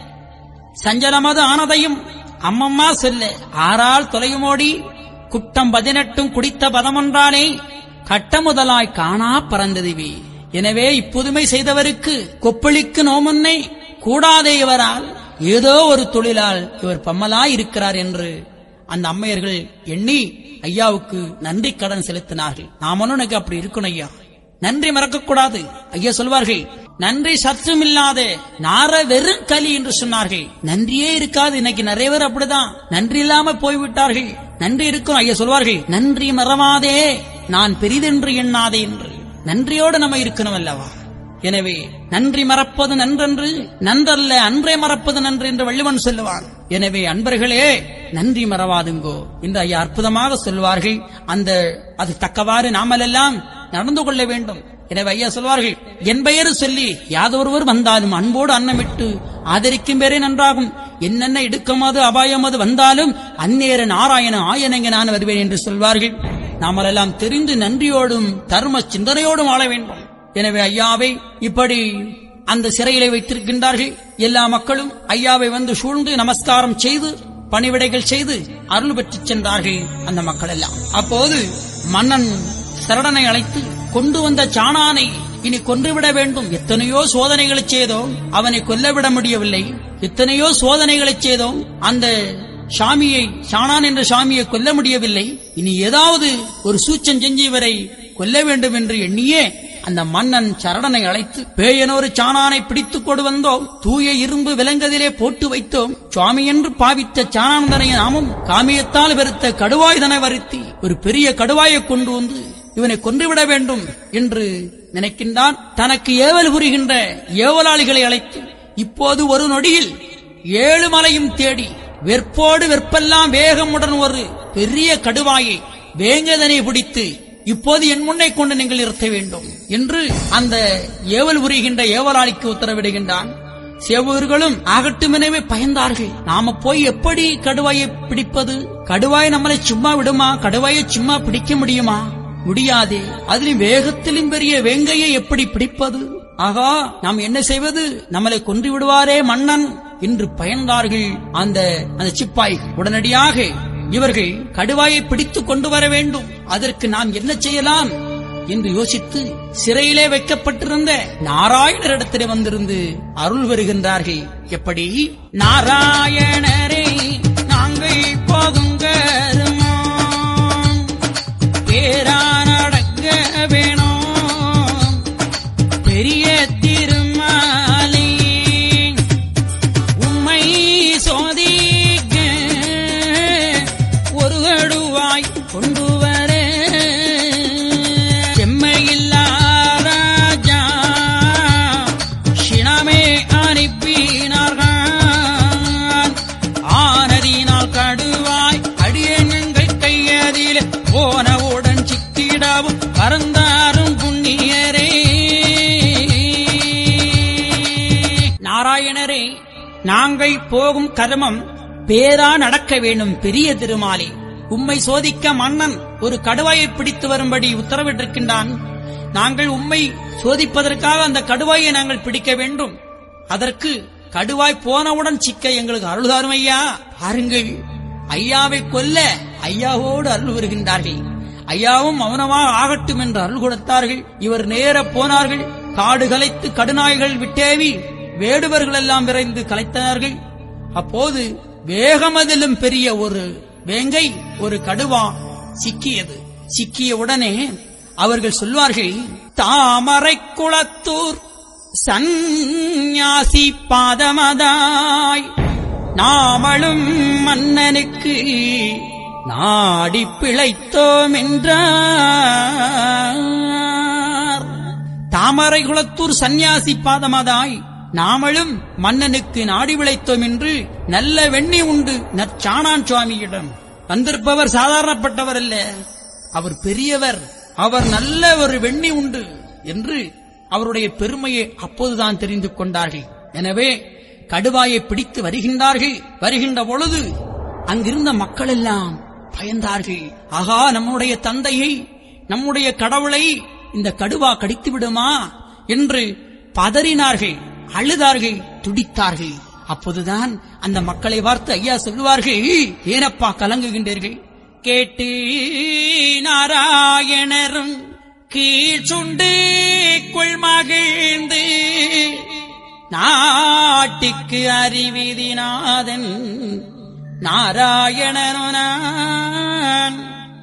சஞ்சலமது ஆனதையும் அம்மம்மா சொல்ல ஆறால் தொலையுமோடி குட்டம் பதினெட்டும் குடித்த பதமொன்றானே கட்ட முதலாய் காணா பறந்ததுவி. எனவே இப்புதுமை செய்தவருக்கு கொப்பளிக்கு நோமுன்னை கூடாதே இவரால் ஏதோ ஒரு தொழிலால் இவர் பம்மலாய் இருக்கிறார் என்று அந்த அம்மையர்கள் எண்ணி ஐயாவுக்கு நன்றி கடன் செலுத்தினார்கள். நாமனும் எனக்கு அப்படி இருக்கணும் ஐயா, நன்றி மறக்கக்கூடாது. ஐயா சொல்வார்கள், நன்றி சற்றும் இல்லாத நார வெறும் களி என்று சொன்னார்கள். நன்றியே இருக்காது. இன்னைக்கு நிறைய பேர் அப்படிதான், நன்றி இல்லாம போய்விட்டார்கள். நன்றி இருக்கும். ஐயா சொல்வார்கள், நன்றி மறவாதே நான் பெரிதென்று எண்ணாதே என்று. நன்றியோடு நம்ம இருக்கணும் அல்லவா? எனவே நன்றி மறப்பது நன்றன்று, நன்றல்ல அன்றே மறப்பது நன்று என்று வள்ளுவன் சொல்லுவான். எனவே அன்பர்களே, நன்றி மறவாதுங்கோ என்று ஐயா அற்புதமாக சொல்வார்கள். அந்த அது தக்கவாறு நாமெல்லாம் நடந்து கொள்ள வேண்டும். எனவே ஐயா சொல்வார்கள், என் பெயரு சொல்லி யாதொருவர் வந்தாலும் அன்போடு அன்னமிட்டு ஆதரிக்கும் பேரே நன்றாகும். என்னென்ன இடுக்கமாது அபாயமாது வந்தாலும் அந்நேர நாராயண ஆயனங்க நான் வருவேன் என்று சொல்வார்கள். நாமெல்லாம் தெரிந்து நன்றியோடும் தர்ம சிந்தனையோடும் ஆள வேண்டும். எனவே ஐயாவை இப்படி அந்த சிறையிலே வைத்திருக்கின்றார்கள். எல்லா மக்களும் ஐயாவை வந்து சூழ்ந்து நமஸ்காரம் செய்து பணிவிடைகள் செய்து அருள் பெற்று சென்றார்கள் அந்த மக்கள் எல்லாம். அப்போது மன்னன் சரடனை அழைத்து கொண்டு வந்த சாணானை இனி கொன்றுவிட வேண்டும். எத்தனையோ சோதனைகளை செய்தோம், அவனை கொல்லவிட முடியவில்லை. எத்தனையோ சோதனைகளை செய்தோம், அந்த சாமியை சாணான் என்ற சாமியை கொல்ல முடியவில்லை. இனி ஏதாவது ஒரு சூச்சம் செஞ்சு இவரை கொல்ல வேண்டும் என்று எண்ணியே அந்த மன்னன் சரடனை அழைத்து, பேயனொரு சாணானை பிடித்துக் கொண்டு வந்தோம், தூய இரும்பு விலங்கதிலே போட்டு வைத்தோம், சுவாமி என்று பாவித்த சாணானந்தனை நாமும் காமியத்தால் வெறுத்த கடுவாயுதனை வருத்தி ஒரு பெரிய கடுவாயை கொண்டு வந்து இவனை கொன்றுவிட வேண்டும் என்று நினைக்கின்றான். தனக்கு ஏவல் புரிகின்ற ஏவலாளிகளை அழைத்து, இப்போது ஒரு நொடியில் ஏழு மலையும் தேடி வெற்போடு வெற்பெல்லாம் வேகமுடன் ஒரு பெரிய கடுவாயை வேங்கதனை பிடித்து இப்போது என் முன்னை கொண்டு நீங்கள் நிறுத்த வேண்டும் என்று அந்த ஏவல் புரிகின்ற ஏவலாளிக்கு உத்தரவிடுகின்றான். சேவர்களும் ஆகட்டுமெனவே பயந்தார்கள். நாம போய் எப்படி கடுவாயை பிடிப்பது? கடுவாயை நம்மளை சும்மா விடுமா? கடுவாயை சும்மா பிடிக்க முடியுமா? முடியாதே. அதிலும் வேகத்திலும் பெரிய வேங்கையை எப்படி பிடிப்பது? ஆகா, நாம் என்ன செய்வது? நம்மளை கொன்று விடுவாரே மன்னன் என்று பயந்தார்கள் அந்த அந்த சிப்பாய். உடனடியாக இவர்கள் கடுவாயை பிடித்து கொண்டு வர வேண்டும். அதற்கு நாம் என்ன செய்யலாம் என்று யோசித்து சிறையிலே வைக்கப்பட்டிருந்த நாராயணரிடத்திலே வந்திருந்து அருள் வருகின்றார்கள். எப்படி? நாராயணரே நாங்கள் போகுங்க பேரா நடக்க வேணும், பெரிய திருமாலை உம்மை சோதிக்க ஒரு கடுவாய் கொண்டு வர செம்மையில்லா ராஜா சினமே அனுப்பினார்கள். ஆனதினால் கடுவாய் அடியங்கள் கையதில் போனவுடன் சிக்கிடவும் பறந்தாரும் புண்ணியரே. நாராயணரே, நாங்கள் போகும் கர்மம் பேரா நடக்க வேண்டும். பெரிய திருமாலே, உம்மை சோதிக்க மன்னன் ஒரு கடுவாயை பிடித்து வரும்படி உத்தரவிட்டிருக்கின்றான். நாங்கள் உம்மை சோதிப்பதற்காக அந்த கடுவாயை நாங்கள் பிடிக்க வேண்டும். அதற்கு கடுவாய் போனவுடன் சிக்க எங்களுக்கு அருள்தாரும் ஐயா. பாருங்கள், ஐயாவை கொல்ல ஐயாவோடு அருள் வருகின்றார்கள். ஐயாவும் மௌனமாக ஆகட்டும் என்று அருள் கொடுத்தார்கள். இவர் நேர போனார்கள். காடு கலைத்து கடுநாய்கள் விட்டேவி வேடுவர்கள் எல்லாம் விரைந்து கலைத்தார்கள். அப்போது வேகமதிலும் பெரிய ஒரு வேங்கை, ஒரு கடுவா சிக்கியது. சிக்கிய உடனே அவர்கள் சொல்வார்கள், தாமரை குளத்தூர் சந்நியாசி பாதமதாய் நாமளும் மன்னனுக்கு நாடி பிழைத்தோம் என்றார். தாமரை குளத்தூர் சந்நியாசி பாதமதாய் நாமளும் மன்னனுக்கு நாடி விளைத்தோம் என்று நல்ல வெண்ணி உண்டு நற்சாணான் சுவாமியிடம் வந்திருப்பவர் சாதாரணப்பட்டவர் அல்ல, அவர் பெரியவர், அவர் நல்ல ஒரு வெண்ணி உண்டு என்று அவருடைய பெருமையை அப்போதுதான் தெரிந்து கொண்டார்கள். எனவே கடுவாயை பிடித்து வருகின்றார்கள். வருகின்ற பொழுது அங்கிருந்த மக்கள் எல்லாம் பயந்தார்கள். ஆகா, நம்முடைய தந்தையை, நம்முடைய கடவுளை இந்த கடுவா கடித்து விடுமா என்று பதறினார்கள், அழுதார்கள், துடித்தார்கள். அப்போதுதான் அந்த மக்களை பார்த்து ஐயா சொல்லுவார்கள், ஏனப்பா கலங்குகின்றீர்கள்? கேட்டு நாராயணரும் கீழ் சுண்டு கொள்மகிழ்ந்து நாட்டுக்கு அறிவிதிநாதன் நாராயணனுனான்.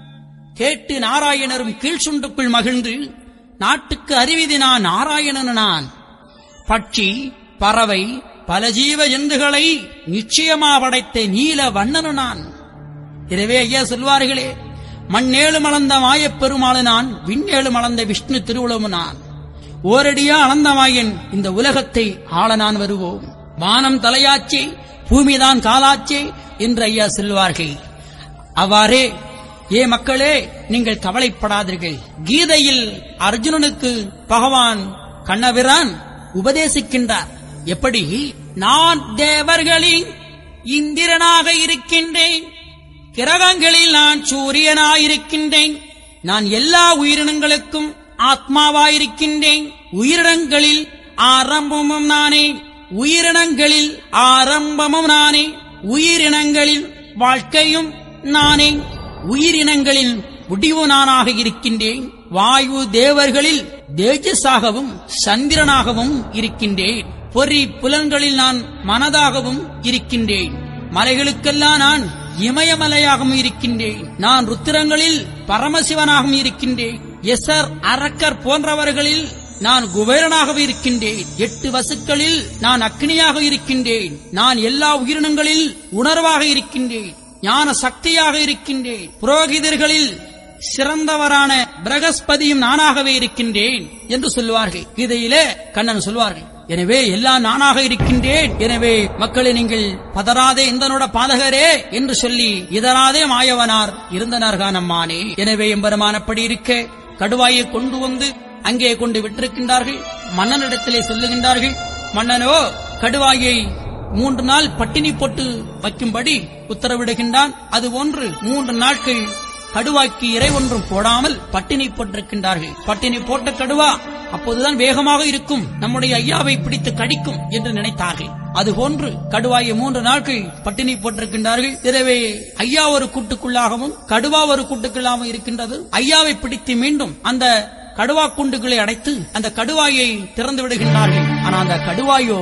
கேட்டு நாராயணரும் கீழ் சுண்டுக்குள் மகிழ்ந்து நாட்டுக்கு அறிவிதினான் நாராயணனு நான். பட்சி பறவை பல ஜீவ ஜந்துகளை நிச்சயமா படைத்த நீல வண்ணனு நான். எனவே ஐயா சொல்வார்களே, மண்ணேழு மலர்ந்த மாயப் பெருமாளு நான், விண்ணேழு மலர்ந்த விஷ்ணு திருவுளமு நான். ஓரடியா அளந்தமாயன் இந்த உலகத்தை ஆள நான் வருவோம். வானம் தலையாச்சே, பூமிதான் காலாச்சே என்று ஐயா சொல்வார்கள். அவ்வாறே ஏ மக்களே, நீங்கள் கவலைப்படாதீர்கள். கீதையில் அர்ஜுனனுக்கு பகவான் கண்ணபிரான் உபதேசிக்கின்றார். எப்படி? நான் தேவர்களின் இந்திரனாக இருக்கின்றேன், கிரகங்களில் நான் சூரியனாயிருக்கின்றேன், நான் எல்லா உயிரினங்களுக்கும் ஆத்மாவாயிருக்கின்றேன், உயிரினங்களில் ஆரம்பமும் நானே, உயிரினங்களில் ஆரம்பமும் நானே, உயிரினங்களில் வாழ்க்கையும் நானே, உயிரினங்களில் முடிவு நானாக இருக்கின்றேன். வாயு தேவர்களில் தேஜஸாகவும் சந்திரனாகவும் இருக்கின்றேன். பொறி புலன்களில் நான் மனதாகவும் இருக்கின்றேன். மலைகளுக்கெல்லாம் நான் இமயமலையாகவும் இருக்கின்றேன். நான் ருத்திரங்களில் பரமசிவனாகவும் இருக்கின்றேன். எசர் அரக்கர் போன்றவர்களில் நான் குபேரனாகவும் இருக்கின்றேன். எட்டு வசுக்களில் நான் அக்னியாக இருக்கின்றேன். நான் எல்லா உயிரினங்களில் உணர்வாக இருக்கின்றேன். ஞான சக்தியாக இருக்கின்றேன். புரோகிதர்களில் சிறந்தவரான பிரகஸ்பதியும் நானாகவே இருக்கின்றேன் என்று சொல்லுவார்கள். கீதையிலே கண்ணன் சொல்வார்கள். எனவே எல்லாம் நானாக இருக்கின்றேன். எனவே மக்களை நீங்கள் பதறாதே இந்தனோட பாதகரே என்று சொல்லி இதராதே மாயவனார் இருந்தனார்கான் அம்மானே. எனவே எம்பெருமானப்படி இருக்க கடுவாயை கொண்டு வந்து அங்கே கொண்டு விட்டிருக்கின்றார்கள். மன்னனிடத்திலே சொல்லுகின்றார்கள், மன்னனோ கடுவாயை மூன்று நாள் பட்டினி போட்டு வைக்கும்படி உத்தரவிடுகின்றான். அது ஒன்று மூன்று நாட்கள் கடுவாய்க்கு இறை ஒன்றும் போடாமல் பட்டினி போட்டிருக்கின்றார்கள். பட்டினி போட்ட கடுவா அப்போதுதான் வேகமாக இருக்கும், நம்முடைய ஐயாவை பிடித்து கடிக்கும் என்று நினைத்தார்கள். அதுபோன்று கடுவாயை மூன்று நாட்கள் பட்டினி போட்டிருக்கின்றார்கள். எனவே ஐயா ஒரு கூட்டுக்குள்ளாகவும் கடுவா ஒரு கூட்டுக்குள்ளாகவும் இருக்கின்றது. ஐயாவை பிடித்து மீண்டும் அந்த கடுவா கூண்டுகளை அடைத்து அந்த கடுவாயை திறந்து விடுகின்றார்கள். ஆனால் அந்த கடுவாயோ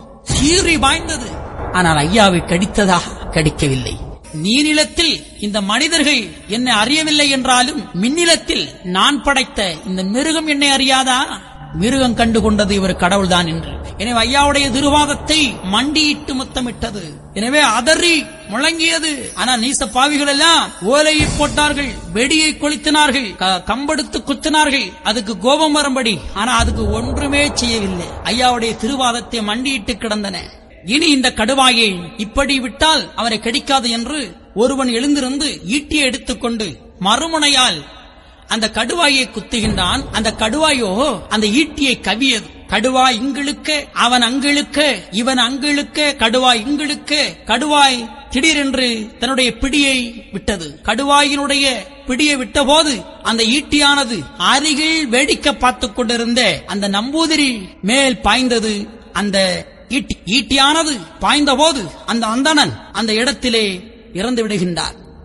சீறி பாய்ந்தது. ஆனால் ஐயாவை கடித்ததா? கடிக்கவில்லை. நீரிலத்தில் இந்த மனிதர்கள் என்னை அறியவில்லை என்றாலும் மின்னிலத்தில் நான் படைத்த இந்த மிருகம் என்னை அறியாதா? மிருகம் கண்டு கொண்டது இவர் கடவுள்தான் என்று. எனவே ஐயாவுடைய திருவாதத்தை மண்டியிட்டு முத்தமிட்டது. எனவே அதறி முழங்கியது. ஆனால் நீச பாவிகள் எல்லாம் ஓலையை போட்டார்கள், வெடியை கொளுத்தினார்கள், கம்பெடுத்து குத்தினார்கள், அதுக்கு கோபம் வரும்படி. ஆனா அதுக்கு ஒன்றுமே செய்யவில்லை. ஐயாவுடைய திருவாதத்தை மண்டியிட்டு கிடந்தன. இனி இந்த கடுவாயை இப்படி விட்டால் அவரை கடிக்காது என்று ஒருவன் எழுந்திருந்து ஈட்டியை எடுத்துக்கொண்டு மறுமுனையால் அந்த கடுவாயை குத்துகின்றான். அந்த கடுவாயோ அந்த ஈட்டியை கவியது. கடுவாய் இங்கிழுக்க, அவன் அங்கிழுக்க, இவன் அங்கிழுக்க, கடுவாய் இங்கிழுக்க, கடுவாய் திடீரென்று தன்னுடைய பிடியை விட்டது. கடுவாயினுடைய பிடியை விட்ட போது அந்த ஈட்டியானது அருகில் வேடிக்கை பார்த்துக் கொண்டிருந்த அந்த நம்பூதிரி மேல் பாய்ந்தது. அந்த ஈட்டியானது பாய்ந்த போது அந்த அந்தணன் அந்த இடத்திலே இறந்து விடுகின்றார்.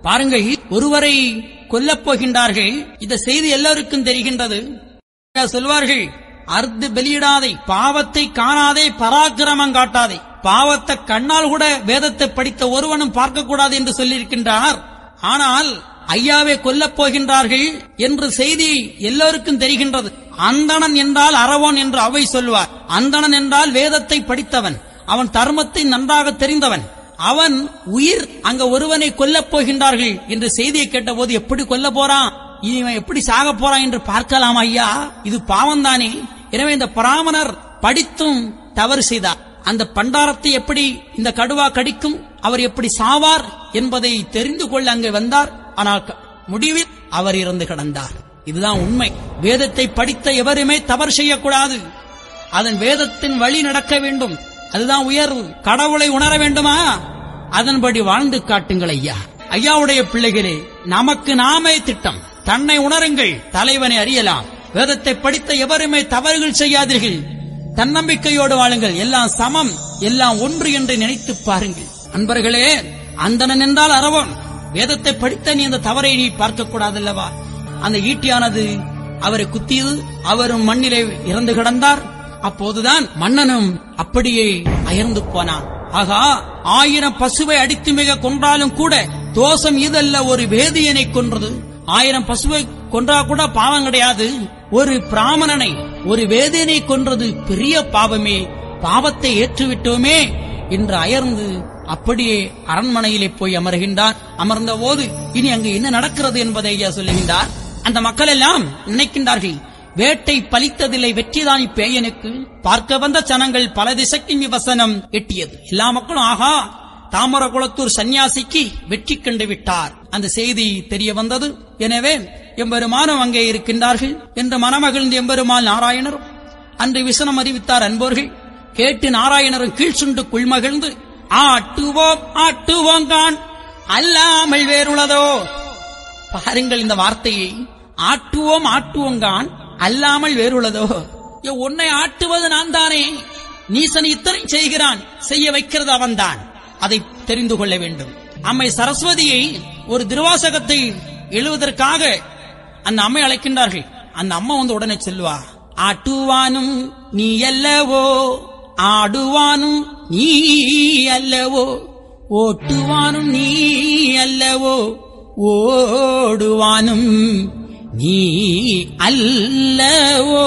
பாருங்கள், ஒருவரை கொல்லப் போகின்றார்கள். இந்த செய்தி எல்லோருக்கும் தெரிகின்றது. சொல்வார்கள், அர்த்து வெளியிடாதே, பாவத்தை காணாதே, பராக்கிரமம் காட்டாதே. பாவத்தை கண்ணால் கூட வேதத்தை படித்த ஒருவனும் பார்க்கக்கூடாது என்று சொல்லியிருக்கின்றார். ஆனால் ஐயாவை கொல்லப் போகின்றார்கள் என்று செய்தி எல்லோருக்கும் தெரிகின்றது. அந்தணன் என்றால் அரவோன் என்று அவை சொல்வார். அந்தணன் என்றால் வேதத்தை படித்தவன், அவன் தர்மத்தை நன்றாக தெரிந்தவன். அவன் உயிர் அங்க ஒருவனை கொல்லப் போகின்றார்கள் என்று செய்தியை கேட்டபோது எப்படி கொல்ல போறான், இவன் எப்படி சாக போறான் என்று பார்க்கலாம் ஐயா, இது பாவம்தானே. எனவே இந்த பிராமணர் படித்தும் தவறு செய்தார். அந்த பண்டாரத்தை எப்படி இந்த கடுவா கடிக்கும், அவர் எப்படி சாவார் என்பதை தெரிந்து கொள்ள அங்கே வந்தார். ஆனால் முடிவில் அவர் இறந்து கிடந்தார். இதுதான் உண்மை. வேதத்தை படித்த எவருமே தவறு செய்யக்கூடாது. அதன் வேதத்தின் வழி நடக்க வேண்டும். அதுதான் உயர்வு. கடவுளை உணர வேண்டுமா, அதன்படி வாழ்ந்து காட்டுங்கள் ஐயா. ஐயாவுடைய பிள்ளைகளே, நமக்கு நாமே திட்டம். தன்னை உணருங்கள், தலைவனை அறியலாம். வேதத்தை படித்த எவருமே தவறுகள் செய்யாதீர்கள். தன்னம்பிக்கையோடு வாழுங்கள். எல்லாம் சமம், எல்லாம் ஒன்று என்று நினைத்து பாருங்கள். அன்பர்களே, அந்தணன் என்றால் அரவன். வேதத்தை படித்த நீ அந்த தவறை நீ பார்க்க கூடாதல்லவா. அந்த ஈட்டியானது அவரை குத்தியது, அவரும் மண்ணிலே இறந்து கிடந்தார். அப்போதுதான் மன்னனும் அப்படியே அயர்ந்து போனான். ஆகா, ஆயிரம் பசுவை அடித்து மிக கொன்றாலும் கூட தோஷம் இதல்ல ஒரு வேதியனை கொன்றது. ஆயிரம் பசுவை கொன்றா கூட பாவம் கிடையாது. ஒரு பிராமணனை, ஒரு வேதியனை கொன்றது பெரிய பாவமே. பாவத்தை ஏற்றுவிட்டோமே என்று அயர்ந்து அப்படியே அரண்மனையிலே போய் அமர்கின்றார். அமர்ந்த போது இனி அங்கு என்ன நடக்கிறது என்பதை ஐயா சொல்லுகின்றார். அந்த மக்கள் எல்லாம் நினைக்கின்றார்கள், வேட்டை பலித்ததில்லை, வெற்றிதான் இப்பேயனுக்கு. பார்க்க வந்த ஜனங்கள் பல திசைக்கும் இவ்வசனம் எட்டியது. எல்லா மக்களும் ஆகா, தாமரகுளத்தூர் சன்னியாசிக்கு வெற்றி கண்டு விட்டார் அந்த செய்தி தெரிய வந்தது. எனவே எம்பெருமானும் அங்கே இருக்கின்றார்கள் என்று மனமகிழ்ந்து எம்பெருமான் நாராயணரும் அன்று விசனம் அறிவித்தார். அன்போர்கள் கேட்டு நாராயணரும் கீழ் சுண்டு குள்மகிழ்ந்து, ஆட்டுவோம் ஆட்டுவோங்கான் அல்லாமல் வேறுள்ளதோ. பாருங்கள் இந்த வார்த்தையை, ஆட்டுவோம் ஆட்டுவோங்கான் அல்லாமல் வேறுள்ளதோ. உன்னை ஆட்டுவது நான் தானே, நீசன் இத்தனை செய்கிறான், செய்ய வைக்கிறது அவன்தான். அதை தெரிந்து கொள்ள வேண்டும். அம்மை சரஸ்வதியை ஒரு திருவாசகத்தை எழுவதற்காக அந்த அம்மை அழைக்கின்றார்கள். அந்த அம்மா வந்து உடனே சொல்லுவா, ஆட்டுவானும் நீ அல்லவோ, ஆடுவானும் நீ அல்லவோ, ஓட்டுவானும் நீ அல்லவோ, ஓடுவானும் நீ அல்லவோ.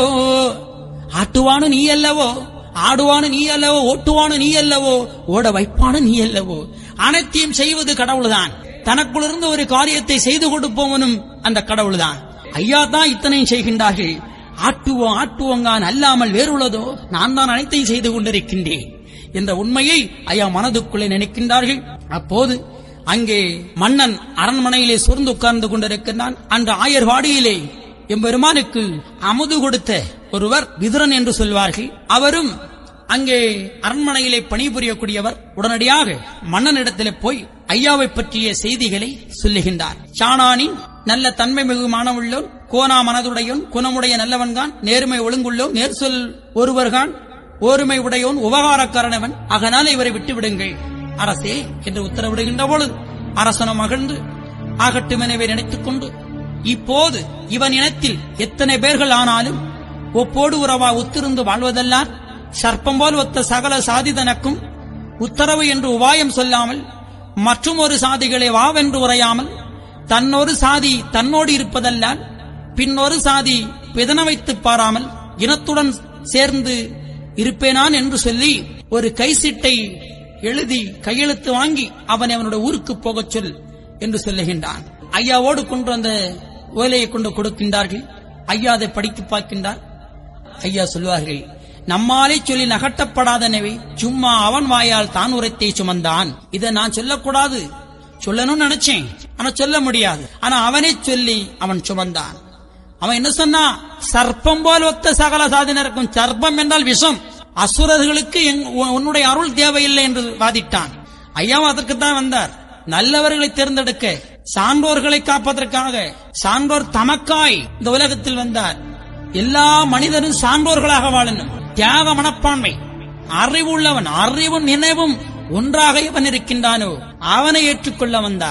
ஆட்டுவானும் நீ அல்லவோ, ஆடுவானு நீ அல்லவோ, ஓட்டுவானு நீ அல்லவோ, ஓட வைப்பானு நீ அல்லவோ. அனைத்தையும் செய்வது கடவுள்தான். தனக்குள்ளிருந்து ஒரு காரியத்தை செய்து கொடுப்பவனும் அந்த கடவுள்தான். ஐயா தான் இத்தனையும் செய்கின்றார்கள். ஆட்டுவோம் ஆட்டுவோங்கான் அல்லாமல் வேறுள்ளதோ, நான் தான் அனைத்தையும் செய்து கொண்டிருக்கின்றேன் என்ற உண்மையை ஐயா மனதுக்குள்ளே நினைக்கின்றார்கள். அப்போது அங்கே மன்னன் அரண்மனையிலே சோர்ந்து உட்கார்ந்து கொண்டிருக்கின்றான். அன்று ஆயர்வாடியிலே எம்பெருமானுக்கு அமுது கொடுத்த ஒருவர் விதுரன் என்று சொல்வார்கள். அவரும் அங்கே அரண்மனையிலே பணிபுரியக்கூடியவர். உடனடியாக மன்னனிடத்திலே போய் ஐயாவை பற்றிய செய்திகளை சொல்லுகின்றார். சாணானின் நல்ல தன்மை மிகு மானவுள்ளோன், கோனா மனதுடையோன், குணமுடைய நல்லவன்கான், நேர்மை ஒழுங்குள்ளோன், நேர் சொல் ஒருவர்கான், ஓருமை உடையோன், உபகாரக்காரனவன், அதனால் இவரை விட்டுவிடுங்கள் அரசே என்று உத்தரவிடுகின்ற பொழுது அரசனும் மகிழ்ந்து ஆகட்டும் எனவே நினைத்துக் கொண்டு, இப்போது இவன் இனத்தில் எத்தனை பேர்கள் ஆனாலும் ஒப்போடு உறவா ஒத்திருந்து வாழ்வதெல்லாம் சர்ப்பம் போல் ஒத்த சகல சாதிதனக்கும் உத்தரவு என்று உபாயம் சொல்லாமல் மற்றும் ஒரு சாதிகளை வாவென்று உரையாமல் தன்னொரு சாதி தன்னோடு இருப்பதல்லால் பின்னொரு சாதி பிதன வைத்து பாராமல் இனத்துடன் சேர்ந்து இருப்பேனான் என்று சொல்லி ஒரு கைசீட்டை எழுதி கையெழுத்து வாங்கி அவனை அவனுடைய ஊருக்கு போகச் சொல் என்று சொல்லுகின்றான். ஐயாவோடு கொண்டு அந்த ஓலையை கொண்டு கொடுக்கின்றார்கள். ஐயா அதை படித்து பார்க்கின்றார். ஐயா சொல்வார்கள், நம்மாலே சொல்லி நகட்டப்படாதனவே சும்மா அவன் வாயால் தான் உரைத்தை சுமந்தான். இதை நான் சொல்லக்கூடாது, சொல்லணும்னு நினைச்சேன், ஆனா சொல்ல முடியாது. ஆனா அவனே சொல்லி அவன் சுமந்தான். அவன் என்ன சொன்னா, சர்ப்பம் போல் ஒத்த சகல சாதினருக்கும். சர்ப்பம் என்றால் விஷம், அசுரர்களுக்கு உன்னுடைய அருள் தேவையில்லை என்று வாதிட்டான். ஐயாவும் அதற்குத்தான் வந்தார். நல்லவர்களை தேர்ந்தெடுக்க, சான்றோர்களை காப்பதற்காக, சான்றோர் தமக்காய் இந்த உலகத்தில் வந்தார். எல்லா மனிதரும் சான்றோர்களாக வாழணும். தியாக மனப்பான்மை, அறிவு உள்ளவன், அறிவும் நினைவும் ஒன்றாக இவன் இருக்கின்றானோ அவனை ஏற்றுக்கொள்ள வந்தார்.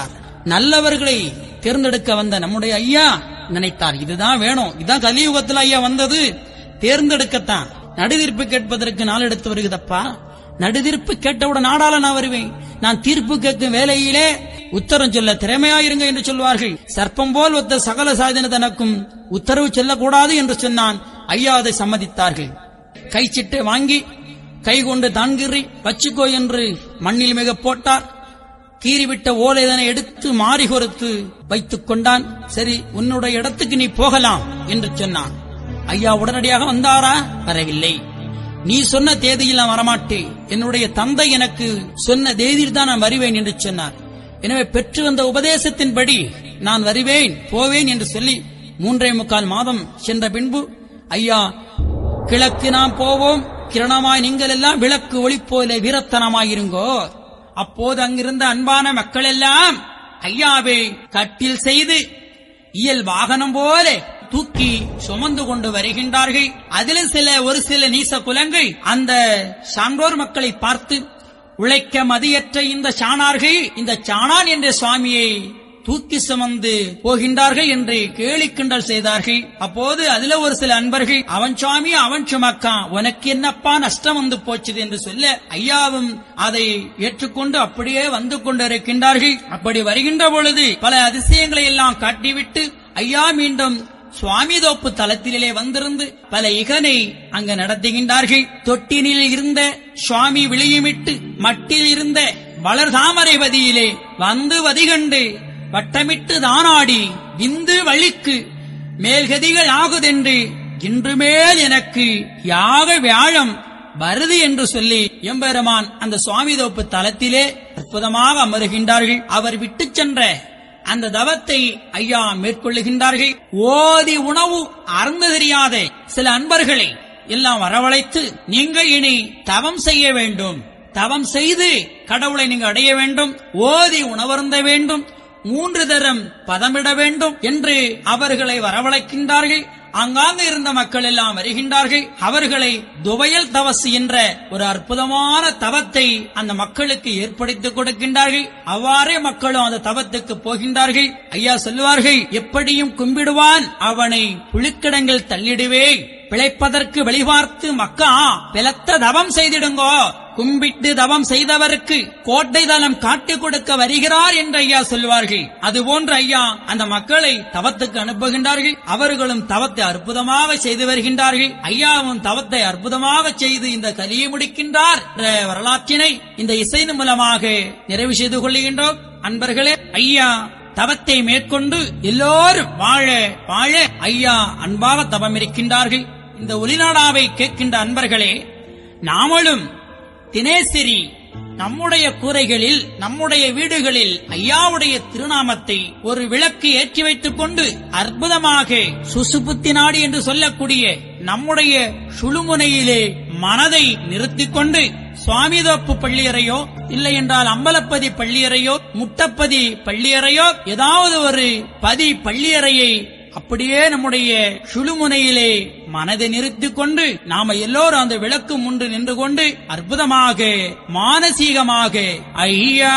நல்லவர்களை தேர்ந்தெடுக்க வந்த நம்முடைய ஐயா நினைத்தார், இதுதான் வேணும், இதுதான் கலியுகத்தில் ஐயா வந்தது, தேர்ந்தெடுக்கத்தான். நடுதீர்ப்பு கேட்பதற்கு நாள் எடுத்து வருகிறதப்பா. நடுதீர்ப்பு கேட்டவுடன் நாடால நான் வருவேன். நான் தீர்ப்பு கேட்கும் வேலையிலே உத்தரம் சொல்ல திறமையாயிருங்க என்று சொல்வார்கள். சர்ப்பம் போல் ஒத்த சகல சாதன தனக்கும் உத்தரவு செல்லக்கூடாது என்று சொன்னான். ஐயா அதை சம்மதித்தார்கள். கை சிட்டை வாங்கி கை கொண்டு தான்கிரி வச்சுக்கோ என்று மண்ணில் மிக போட்டார். கீறிவிட்ட ஓலைதனை எடுத்து மாறி கொடுத்து வைத்துக் கொண்டான். சரி, உன்னுடைய இடத்துக்கு நீ போகலாம் என்று சொன்னான். ஐயா உடனடியாக வந்தாரா? வரவில்லை. நீ சொன்ன தேதியில் நான் வரமாட்டேன், என்னுடைய தந்தை எனக்கு சொன்ன தேதியில் தான் நான் வருவேன் என்று சொன்னார். எனவே பெற்று வந்த உபதேசத்தின்படி நான் வருவேன் போவேன் என்று சொல்லி மூன்றே முக்கால் மாதம் சென்ற பின்பு ஐயா, கிழக்கு நாம் போவோம், கிரணமாய் நீங்கள் எல்லாம் விளக்கு ஒளி போல வீரத்தனமாயிருங்கோ. அப்போது அங்கிருந்த அன்பான மக்கள் எல்லாம் ஐயாவை கட்டில் செய்து இயல் வாகனம் போல தூக்கி சுமந்து கொண்டு வருகின்றார்கள். அதிலும் சில ஒரு சில நீச குலங்கள் அந்த சான்றோர் மக்களை பார்த்து, உழைக்க மதியற்ற இந்த சாணார்கள் இந்த சாணான் என்ற சுவாமியை தூக்கி சுமந்து போகின்றார்கள் என்று கேலி கிண்டல் செய்தார்கள். அப்போது அதுல ஒரு சில அன்பர்கள், அவன் சுவாமி அவன் சுமக்கா, உனக்கு என்னப்பா நஷ்டம் வந்து போச்சுது என்று சொல்ல ஐயாவும் அதை ஏற்றுக்கொண்டு அப்படியே வந்து கொண்டிருக்கின்றார்கள். அப்படி வருகின்ற பொழுது பல அதிசயங்களை எல்லாம் காட்டிவிட்டு ஐயா மீண்டும் சுவாமி தோப்பு தலத்திலே வந்திருந்து பல இகனை அங்கு நடத்துகின்றார்கள். தொட்டினில் இருந்த சுவாமி விளியுமிட்டு மட்டில் இருந்த வளர் தாமரைவதியிலே வந்து வதிகண்டு வட்டமிட்டு தானாடி விந்து வழிக்கு மேல்கதிகள் ஆகுதென்று இன்று மேல் எனக்கு யாக வியாழம் வருது என்று சொல்லி எம்பெருமான் அந்த சுவாமி தோப்பு தலத்திலே அற்புதமாக அமருகின்றார்கள். அவர் விட்டு சென்ற அந்த தவத்தை ஐயா மேற்கொள்ளுகின்றார்கள். ஓதி உணவு அருந்த தெரியாத சில அன்பர்களை எல்லாம் வரவழைத்து, நீங்கள் இனி தவம் செய்ய வேண்டும், தவம் செய்து கடவுளை நீங்கள் அடைய வேண்டும், ஓதி உணவருந்த வேண்டும், மூன்று தரம் பதமிட வேண்டும் என்று அவர்களை வரவழைக்கின்றார்கள். அங்காங்க இருந்த மக்கள் எல்லாம் வருகின்றார்கள். அவர்களை துவையல் தவசு என்ற ஒரு அற்புதமான தவத்தை அந்த மக்களுக்கு ஏற்படுத்திக் கொடுக்கின்றார்கள். அவ்வாறே மக்களும் அந்த தவத்துக்கு போகின்றார்கள். ஐயா சொல்லுவார்கள், எப்படியும் கும்பிடுவான் அவனை புழுக்கிடங்கள் தள்ளிடுவேன், பிழைப்பதற்கு வெளிபார்த்து மக்கா பிளத்த தவம் செய்திடுங்கோ, கும்பிட்டு தவம் செய்தவருக்கு கோட்டை தலம் காட்டிக் கொடுக்க வருகிறார் என்று ஐயா சொல்லுவார்கள். அதுபோன்று ஐயா அந்த மக்களை தவத்துக்கு அனுப்புகின்றார்கள். அவர்களும் தவத்தை அற்புதமாக செய்து வருகின்றார்கள். ஐயாவும் தவத்தை அற்புதமாக செய்து இந்த கலியை முடிக்கின்றார் என்ற வரலாற்றினை இந்த இசையின் மூலமாக நிறைவு செய்து கொள்கின்றோம். அன்பர்களே, ஐயா தவத்தை மேற்கொண்டு எல்லோரும் வாழ வாழ ஐயா அன்பாக தவம் இருக்கின்றார்கள். இந்த ஒலிநாடாவை கேட்கின்ற அன்பர்களே, நாமளும் தினேசரி நம்முடைய கூரைகளில் நம்முடைய வீடுகளில் ஐயாவுடைய திருநாமத்தை ஒரு விளக்கு ஏற்றி வைத்துக் கொண்டு அற்புதமாக சுசுபுத்தி நாடி என்று சொல்லக்கூடிய நம்முடைய சுழுமுனையிலே மனதை நிறுத்திக் கொண்டு சுவாமிதோப்பு பள்ளியறையோ இல்லை என்றால் அம்பலப்பதி பள்ளியறையோ முட்டப்பதி பள்ளியறையோ ஏதாவது ஒரு பதி பள்ளியறையை அப்படியே நம்முடைய சுழுமுனையிலே மனதை நிறுத்திக் கொண்டு நாம எல்லோரும் அந்த விளக்கு முன்று நின்று கொண்டு அற்புதமாக மானசீகமாக ஐயா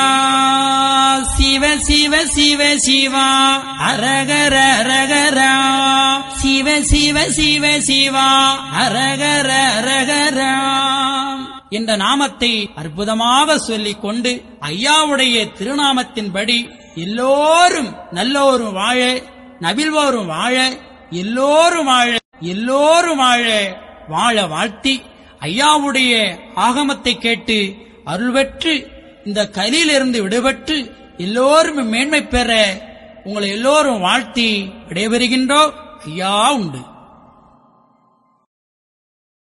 சிவ சிவ சிவ சிவா அரகர அரகரா சிவ சிவ சிவ சிவா அரகர அரகரா என்ற நாமத்தை அற்புதமாக சொல்லிக் கொண்டு ஐயாவுடைய திருநாமத்தின்படி எல்லோரும் நல்லோரும் வாழ, நபில்வோரும் வாழ, எல்லோரும் வாழ, எல்லோரும் வாழ வாழ வாழ்த்தி ஐயாவுடைய ஆகமத்தை கேட்டு அருள் பெற்று இந்த கலியிலிருந்து விடுபட்டு எல்லோரும் மேன்மை பெற உங்களை எல்லோரும் வாழ்த்தி விடைபெறுகின்றோம். ஐயா உண்டு.